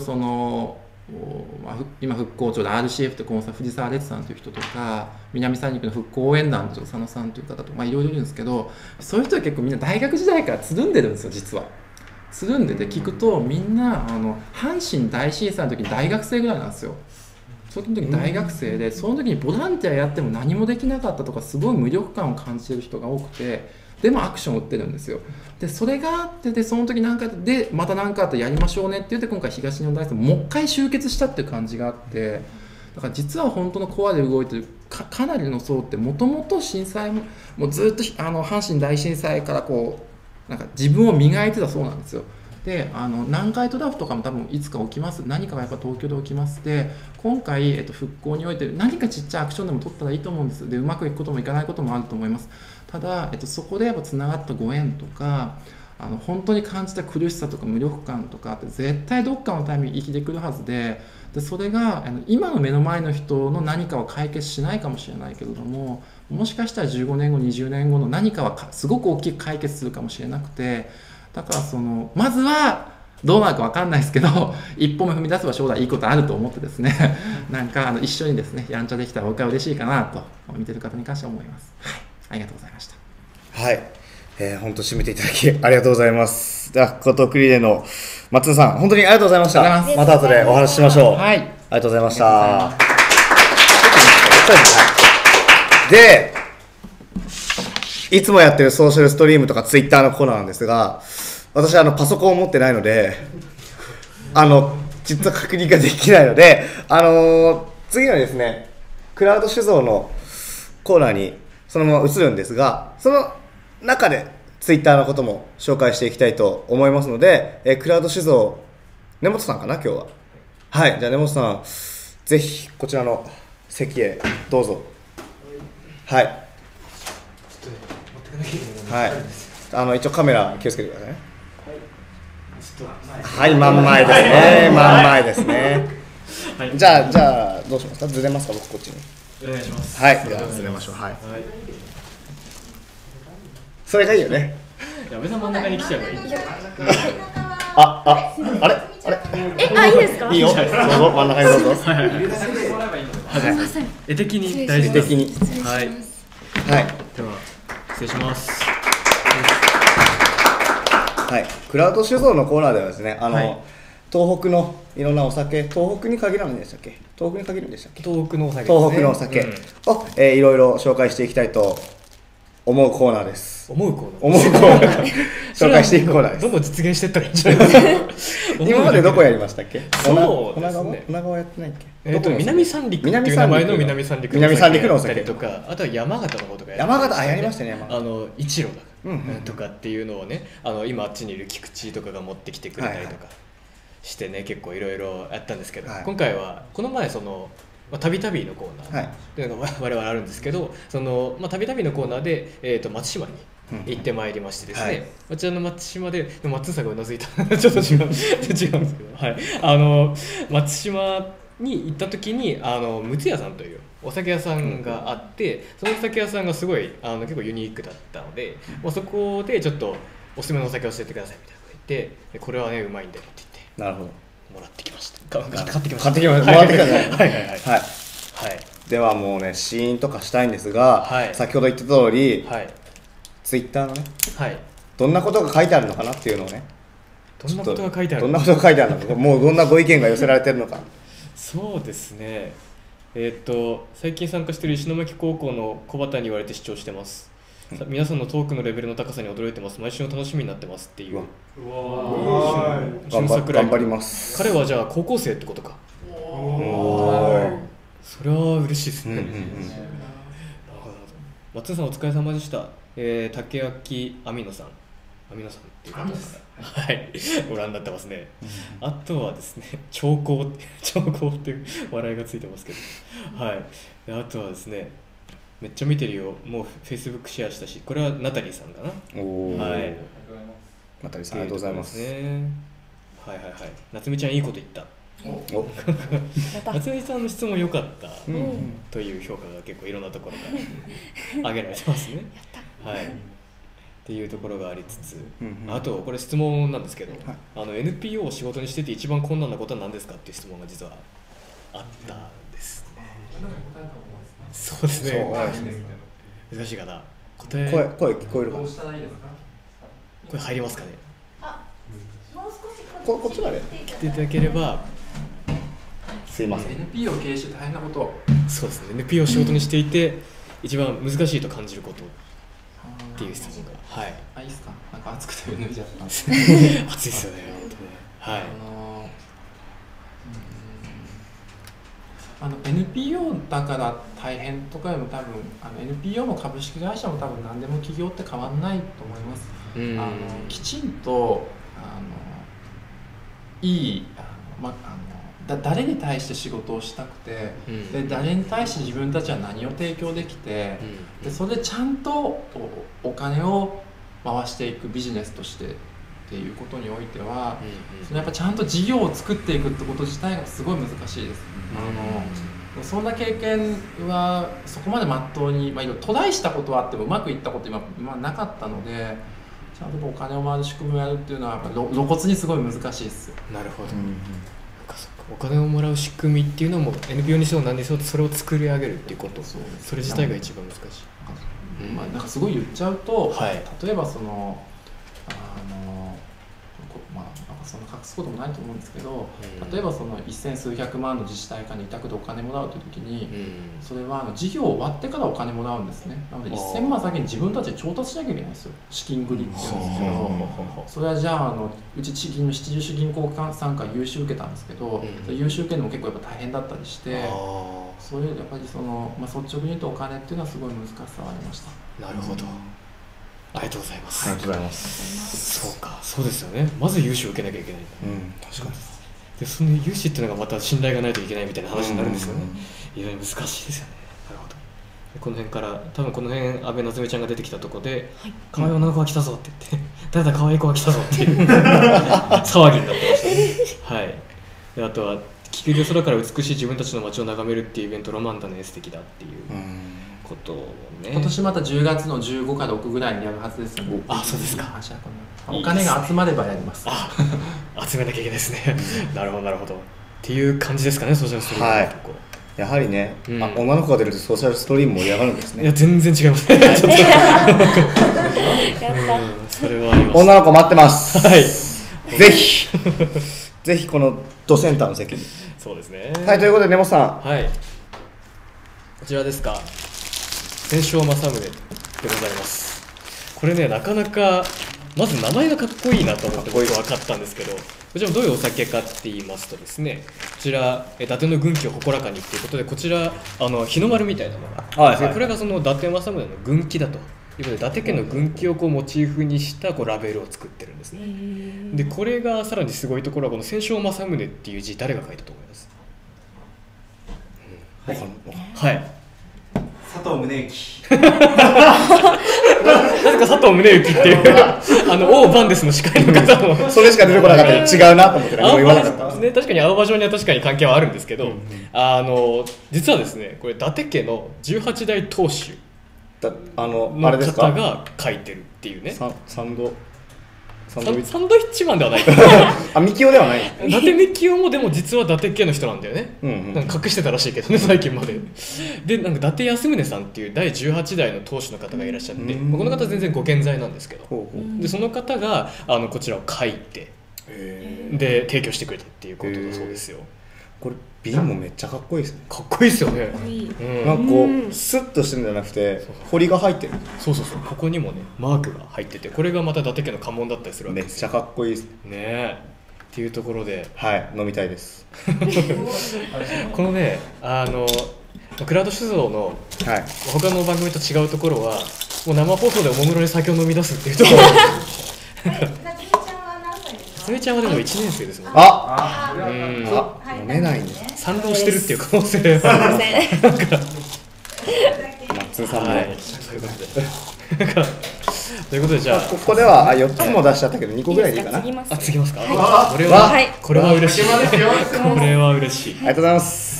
今復興庁で RCF ってコンサル藤沢烈さんという人とか、南三陸の復興応援団の佐野さんという方とかいろいろいるんですけど、そういう人は結構みんな大学時代からつるんでるんですよ。実はつるんでて、聞くとみんな阪神大震災の時に大学生ぐらいなんですよ。その時大学生で、その時にボランティアやっても何もできなかったとか、すごい無力感を感じてる人が多くて、でもアクションを打ってるんですよ。でそれがあって、その時何かでまた何かあってやりましょうねって言って、今回東日本大震災もう一回集結したっていう感じがあって、だから実は本当のコアで動いてる かなりの層って、もともと震災もうずっと阪神大震災からなんか自分を磨いてたそうなんですよ。で南海トラフとかも多分いつか起きます。何かがやっぱ東京で起きます。で今回、復興において何かちっちゃいアクションでも取ったらいいと思うんです。でうまくいくこともいかないこともあると思います。ただ、そこでやっぱつながったご縁とか本当に感じた苦しさとか無力感とかって絶対どっかのタイミング生きてくるはずで、それが今の目の前の人の何かを解決しないかもしれないけれども、もしかしたら15年後20年後の何かはすごく大きく解決するかもしれなくて、だからまずはどうなるか分かんないですけど、一歩目踏み出せば将来いいことあると思ってですね、なんか一緒にですねやんちゃできたら僕は嬉しいかなと見てる方に関しては思います。はい、ありがとうございました。 はい、本当締めていただきありがとうございます。では復興トークリレーの松田さん、本当にありがとうございました。また後でお話ししましょう。はい、ありがとうございました。で、いつもやってるソーシャルストリームとかツイッターのコーナーなんですが、私パソコンを持ってないので実は確認ができないので、次のですねクラウド酒造のコーナーにそのまま移るんですが、その中でツイッターのことも紹介していきたいと思いますので、クラウド酒造根本さんかな今日は。はい、じゃあ根本さんぜひこちらの席へどうぞ。はい、はい、一応カメラ気をつけてくださいね。はい、真ん前ですね。真ん前ですね。はい、じゃあどうしますか。ずれますか、僕こっちに。 お願いします。 はい、じゃあずれましょう。はい。それがいいよね。 矢部さん真ん中に来ちゃえばいい。 あれ。 いいですか。 いいよ。どうぞ真ん中にどうぞ。 絵的に大事です。はい。 はい。 では失礼します。 はい、クラウド酒造のコーナーではですね、東北のいろんなお酒、東北に限らないんでしたっけ？東北に限るんでしたっけ？ 東北のお酒ですね。 東北のお酒を、いろいろ紹介していきたいと思うコーナーです。 思うコーナー。 思うコーナー紹介していくコーナーです。 どんどん実現していったらいいんじゃないですか。 今までどこやりましたっけ？ そうですね。 女川やってないっけ？ 南三陸っていう名前の南三陸のお酒やったりとか、あとは山形の方とか山形やりましたね。 一路とかっていうのをね、今あっちにいる菊池とかが持ってきてくれたりとかしてね、結構いろいろやったんですけど、今回はこの前たびたびのコーナーっていうのが我々あるんですけど、たびたびのコーナーで、松島に行ってまいりましてですね、こちらの松島で松さんがうなずいたちょっと違うんですけど、松島に行った時にむつ屋さんというお酒屋さんがあって、そのお酒屋さんがすごい結構ユニークだったので、そこでちょっとおすすめのお酒を教えてくださいみたいなこと言って、これはねうまいんだよって言って、 なるほど、 もらってきました。買ってきました。 もらってきました。はいはい。 ではもうね、シーンとかしたいんですが、先ほど言った通り、ツイッターのね、どんなことが書いてあるのかなっていうのをね、 どんなことが書いてあるのか、もうどんなご意見が寄せられてるのか。 そうですね。最近参加している石巻高校の小畑に言われて視聴してます。皆さんのトークのレベルの高さに驚いてます。毎週の楽しみになってますっていう。 頑張ります。 彼はじゃあ高校生ってことか。それは嬉しいですね。松田さんお疲れ様でした。竹脇アミノさんっていう方からご覧になってますね。あとはですね、兆候っていう笑いがついてますけど、あとはですね、めっちゃ見てるよ、もう Facebook シェアしたし、これはナタリーさんかな。 ナタリーさんありがとうございますね。夏美ちゃんいいこと言った。夏美さんの質問良かったという評価が結構いろんなところから挙げられてますね。っていうところがありつつ、あとこれ質問なんですけど、NPO を仕事にしてて一番困難なことは何ですかっていう質問が実はあったんですね。そうですね。難しいかな。 声聞こえるかな。 声入りますかね。 もう少しこっちまで来ていただければ。 すいません。 NPO を経営して大変なこと。 そうですね。NPO を仕事にしていて一番難しいと感じることっていう質問が。 いいですか。なんか暑くて脱いじゃったんです暑いですよね。 NPO だから大変とかよりも多分NPO も株式会社も多分何でも企業って変わらないと思います。きちんと誰に対して仕事をしたくて、で誰に対して自分たちは何を提供できて、でそれでちゃんとお金を回していくビジネスとしてっていうことにおいては、やっぱちゃんと事業を作っていくってこと自体がすごい難しいです。そんな経験はそこまでまっとうに、トライしたことはあってもうまくいったこと今なかったので、ちゃんとお金を回る仕組みをやるっていうのはやっぱ露骨にすごい難しいですよ。 なるほど。お金をもらう仕組みっていうのも NPO にしよう何にしようとそれを作り上げるっていうこと、それ自体が一番難しい。 なんかすごい言っちゃうと、例えばそんな隠すこともないと思うんですけど、例えば一千数百万の自治体から委託でお金もらうという時に、それは事業を終わってからお金もらうんですね。なので1000万先に自分たちで調達しなきゃいけないんですよ。資金繰りっていうんですけど、それはじゃあうち地銀の七十種銀行参加融資受けたんですけど、融資受けるのも結構やっぱ大変だったりして、それやっぱり率直に言うとお金っていうのはすごい難しさはありました。 なるほど。ありがとうございます。 ありがとうございます。 そうか、そうですよね。まず融資を受けなきゃいけない。 確かに。 で、その融資っていうのがまた信頼がないといけないみたいな話になるんですよね。いろいろ難しいですよね。なるほど。この辺から多分この辺安倍夏目ちゃんが出てきたところで、可愛い女の子が来たぞって言って、誰だ可愛い子が来たぞっていう騒ぎになってましたね。で、あとは気球で空から美しい自分たちの街を眺めるっていうイベントロマンダね素敵だっていうことをね。 今年また10月の15から6ぐらいにやるはずですよね。 そうですか。 お金が集まればやります。 集めなきゃいけないですね。なるほどなるほど。っていう感じですかね、ソーシャルストリームのとこ。 やはりね、女の子が出るとソーシャルストリーム盛り上がるんですね。 いや全然違いますね。ちょっとそれはあります。 女の子待ってます。ぜひこのドセンターの席に。 そうですね。 はい、ということで根本さん。 こちらですか。千勝正宗でございます。これね、なかなかまず名前がかっこいいなと思って僕分かったんですけど、こちらもどういうお酒かって言いますとですね、こちら伊達の軍旗を誇らかにということで、こちら日の丸みたいなのが、はいはい、これがその伊達政宗の軍旗だということで、伊達家の軍旗をこうモチーフにしたこうラベルを作ってるんですね。でこれがさらにすごいところは、この戦勝政宗っていう字、誰が書いたと思います？はい、 佐藤宗之。 なぜか佐藤宗之っていう王バンデスの司会の方もそれしか出てこなかった。違うなと思って何も言わなかったね。確かに青葉城には確かに関係はあるんですけど、実はですね、これ伊達家の18代当主の方が書いてるっていうね。サンドイッチマンではないあ、ミキオではない。 伊達ミキオもでも実は伊達家の人なんだよね。なんか隠してたらしいけどね、最近まで。でなんか伊達安宗さんっていう第18代の当主の方がいらっしゃって、この方は全然ご健在なんですけど、でその方がこちらを書いてで提供してくれたっていうことだそうですよ。 これ瓶もめっちゃかっこいいですね。 かっこいいですよね。 なんかこうスッとしてるんじゃなくて彫りが入ってる。 そうそうそう、ここにもねマークが入ってて、これがまた伊達家の家紋だったりするわけですよ。 めっちゃかっこいいですね。っていうところで、 はい、飲みたいです。 このねクラウド酒造の他の番組と違うところは、もう生放送でおもむろに酒を飲み出すっていうところ。さみちゃんはでも1年生ですもんね。 飲めないんだ。 賛同してるっていう可能性はあります。 松さんも、 そういうことで。ということで、じゃあここでは4つも出しちゃったけど2個ぐらいでいいかな。 次ますか。これは嬉しい。これは嬉しい。 ありがとうございます。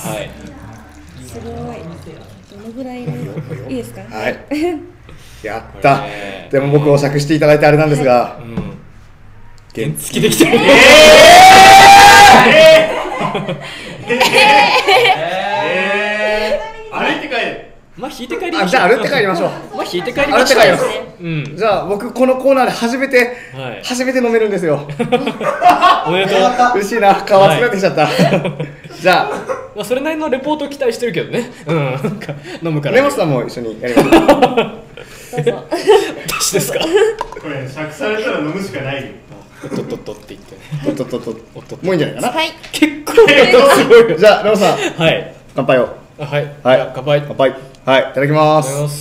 はい。すごい。どのぐらいのいいですか。 はい。やった。でも僕お酌していただいてあれなんですが、 原付できてる。 歩いて帰る。 まあ引いて帰りましょう。 じゃあ歩いて帰りましょう。 まあ引いて帰りましょう。じゃあ僕このコーナーで初めて飲めるんですよ。 おめでとう。 嬉しいな。顔集めてきちゃった。じゃあそれなりのレポートを期待してるけどね。飲むから。 根本さんも一緒にやりましょう。 私ですか。 これ酌されたら飲むしかないよ。 おっとっとっとって言ってね。 おっとっとっと。もういいんじゃないかな。 はい。 結構すごい。 じゃあ根本さん。 はい。 乾杯を。 はい。乾杯。 乾杯。はい。いただきます。 いただきます。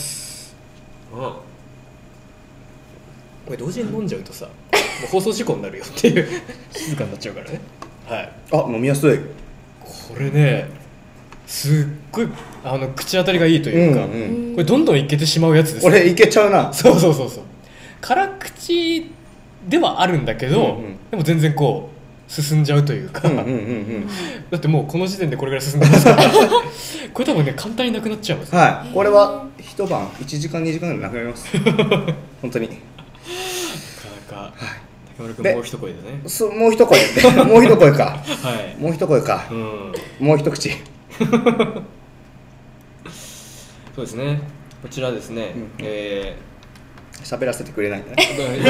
これ同時に飲んじゃうとさ、もう放送事故になるよっていう静かになっちゃうからね。はい。 飲みやすい。 これね、すっごい口当たりがいいというか、これどんどんいけてしまうやつです。 俺いけちゃうな。 そう。辛口ではあるんだけど、でも全然こう進んじゃうというか、だってもうこの時点でこれぐらい進んでますからこれ多分ね簡単になくなっちゃうんです。 はい。これは一晩1時間2時間ぐらいなくなります。本当に。なかなか。竹丸君もう一声でね。 もう一声ってもう一声か。 はい。 もう一声か。もう一口。 そうですね。こちらですね。 喋らせてくれないんだね。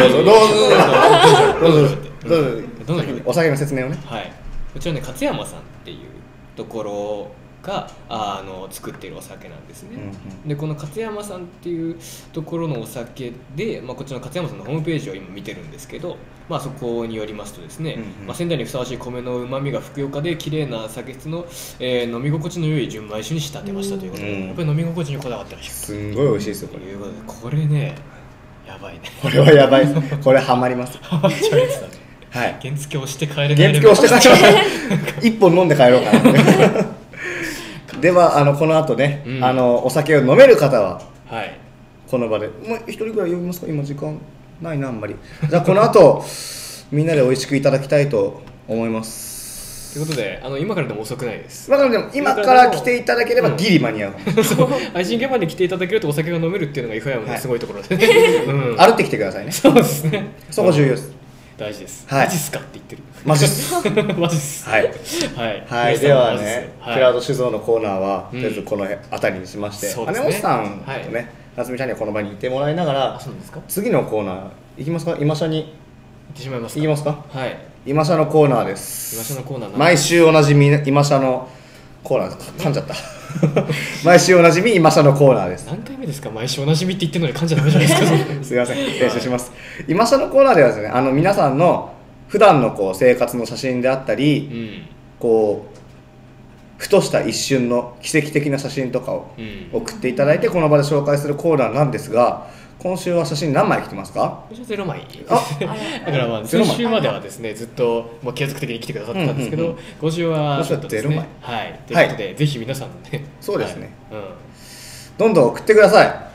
どうぞ。お酒の説明をね。 はい。こちらね、勝山さんっていうところが作っているお酒なんですね。でこの勝山さんっていうところのお酒で、こちらの勝山さんのホームページを今見てるんですけど、そこによりますとですね、仙台にふさわしい米の旨味がふくよかで綺麗な酒質の、飲み心地の良い純米酒に仕立てましたということで、やっぱり飲み心地にこだわってらっしゃる。 すんごい美味しいですよこれ。 これね、やばいね。 これはやばいです。これハマります。 ハマっちゃうやつだね。 はい。 原付をして帰れない。 原付をして帰れない。一本飲んで帰ろうかな。ではこの後ね、お酒を飲める方は、この場でもう一人ぐらい呼びますか。今時間ないなあんまり。じゃあこの後みんなで美味しくいただきたいと思います。 ということで今からでも遅くないです。 今から来ていただければギリ間に合う。 そう、配信現場に来ていただけるとお酒が飲めるっていうのがイフヤムのすごいところでね。 歩ってきてくださいね。 そうですね。 そこ重要です。 大事です。 マジっすかって言ってる。 マジっす。 マジっす。はい。 ではね、クラウド酒造のコーナーはとりあえずこの辺りにしまして、金本さんとね、夏美ちゃんにはこの場にいてもらいながら、次のコーナー行きますか。今社に行ってしまいますか。 行きますか。 はい。 今社のコーナーです。 今社のコーナー。 毎週おなじみ今社のコーナー噛んじゃった。 毎週おなじみ今社のコーナーです。 何回目ですか、毎週おなじみって言ってるのに噛んじゃダメじゃないですかすいません、練習します。今社のコーナーではですね、皆さんの普段のこう生活の写真であったり、こうふとした一瞬の奇跡的な写真とかを送っていただいてこの場で紹介するコーナーなんですが、今週は写真何枚来てますか？ 今週0枚だからまあ先週まではですねずっと継続的に来てくださってたんですけど、今週はちょっとですね、はいということでぜひ皆さんね、 そうですね、どんどん送ってください。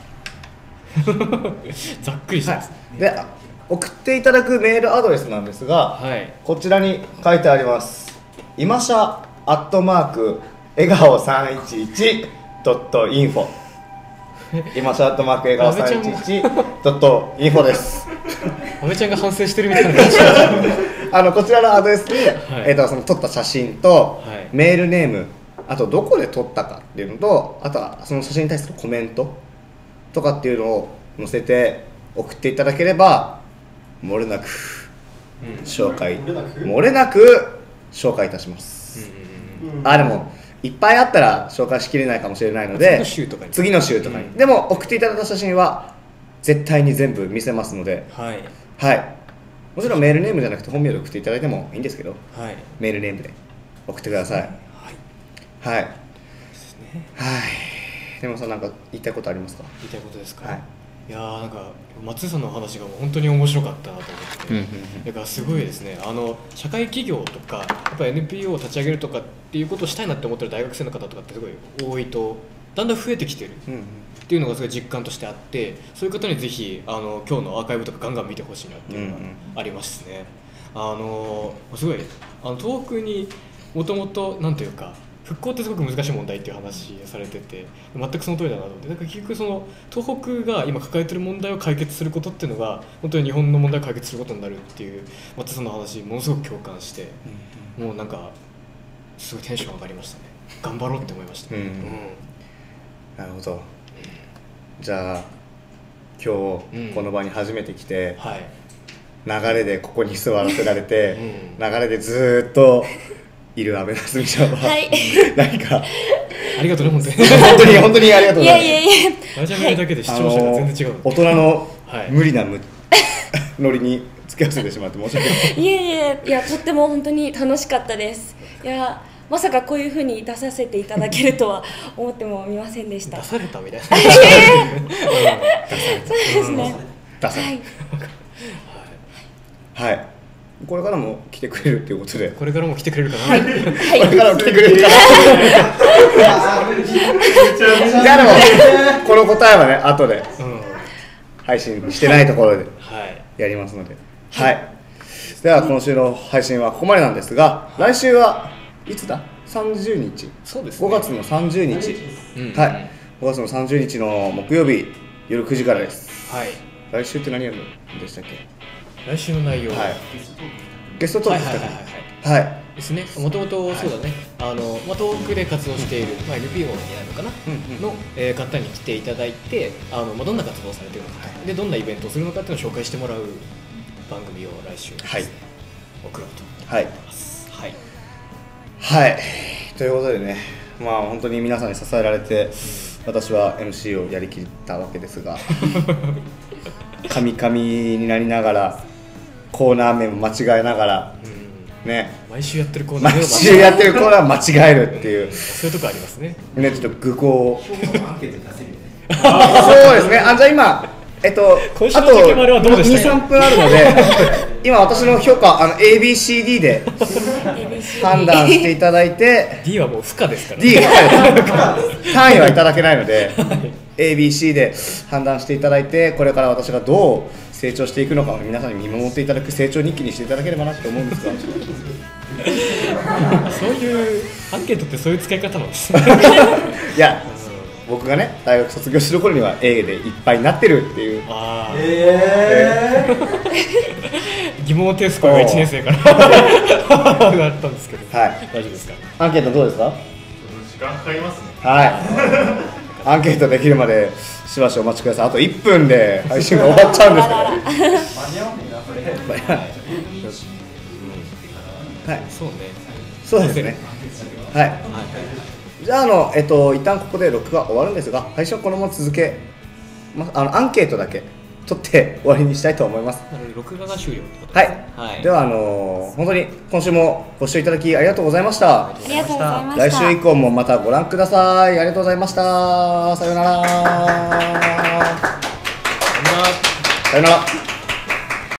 ざっくりしてます。 で送っていただくメールアドレスなんですが、こちらに書いてあります。今社@笑顔 311.info 今社笑顔 311.info です。 あめちゃんが反省してるみたいな感じこちらのアドレスに、その撮った写真と、メールネーム、あとどこで撮ったかっていうのと、あとはその写真に対するコメントとかっていうのを載せて送っていただければ漏れなく紹介いたします。でもいっぱいあったら紹介しきれないかもしれないので、次の週とかに、でも送っていただいた写真は絶対に全部見せますので、もちろんメールネームじゃなくて本名で送っていただいてもいいんですけど、メールネームで送ってください。でもさ、なんか言いたいことありますか？ 言いたいことですか？いやなんか松井さんの話が本当に面白かったなと思って、だからすごいですね、社会企業とかやっぱ NPO を立ち上げるとかっていうことをしたいなって思ってる大学生の方とかってすごい多いとだんだん増えてきてるっていうのがすごい実感としてあって、そういう方にぜひ今日のアーカイブとかガンガン見てほしいなっていうのがありますね。すごい東北にもともとなんというか復興ってすごく難しい問題っていう話されてて、全くその通りだなと思って、だから結局その東北が今抱えてる問題を解決することっていうのが本当に日本の問題を解決することになるっていう松田さんの話ものすごく共感して、もうなんかすごいテンション上がりましたね。頑張ろうって思いました。 なるほど。じゃあ今日この場に初めて来て、流れでここに座らせられて、流れでずっといる阿部なすみちゃんは、何かありがとうね、本当にありがとうございます。 いやラジオ見るだけで視聴者が全然違う。 大人の無理なノリに付き合わせてしまって申し訳ない。 いやとっても本当に楽しかったです。いやまさかこういう風に出させていただけるとは思ってもみませんでした。 出されたみたいな。 そうですね。 はい。これからも来てくれるっていうことで。 これからも来てくれるかな。 これからも来てくれるかな。いやでもこの答えはね後で配信してないところでやりますので。では今週の配信はここまでなんですが、来週はいつだ？30日。 そうですね。 5月の30日。5月の30日の木曜日夜9時からです。来週って何やるんでしたっけ？ 来週の内容、 ゲストトークですね。もともとそうだね、東北で活動している、NPO になるのかな、の方に来ていただいて、どんな活動をされているのか、でどんなイベントをするのかっていうのを紹介してもらう番組を来週ですね、送ろうと思います。 ということでね、本当に皆さんに支えられて私は MC をやりきったわけですがカミカミになりながらコーナー名も間違えながら、 毎週やってるコーナーを間違えるっていうそういうとこありますね。 ちょっと愚行そうですね。じゃあ今あと 2,3 分あるので今私の評価ABCD で判断していただいて D はもう不可ですからね。 D が単位はいただけないのでABC で判断していただいて、これから私がどう成長していくのかを皆さんに見守っていただく成長日記にしていただければなと思うんですがそういうアンケートってそういう使い方なんですいや僕がね大学卒業する頃には A でいっぱいになってるっていう疑問を呈す声が1年生からなったんですけど、大丈夫ですか？ アンケートどうですか？ 時間かかりますね。 アンケートできるまでしばしお待ちください。あと1分で配信が終わっちゃうんですから間に合わないなそれ。そうですね。 じゃあ一旦ここで録画終わるんですが、最初はこのまま続け、アンケートだけ取って終わりにしたいと思います。 なので録画が終了ってことですね。 はい。では本当に今週もご視聴いただきありがとうございました。 ありがとうございました。 来週以降もまたご覧ください。ありがとうございました。さようなら。さようなら。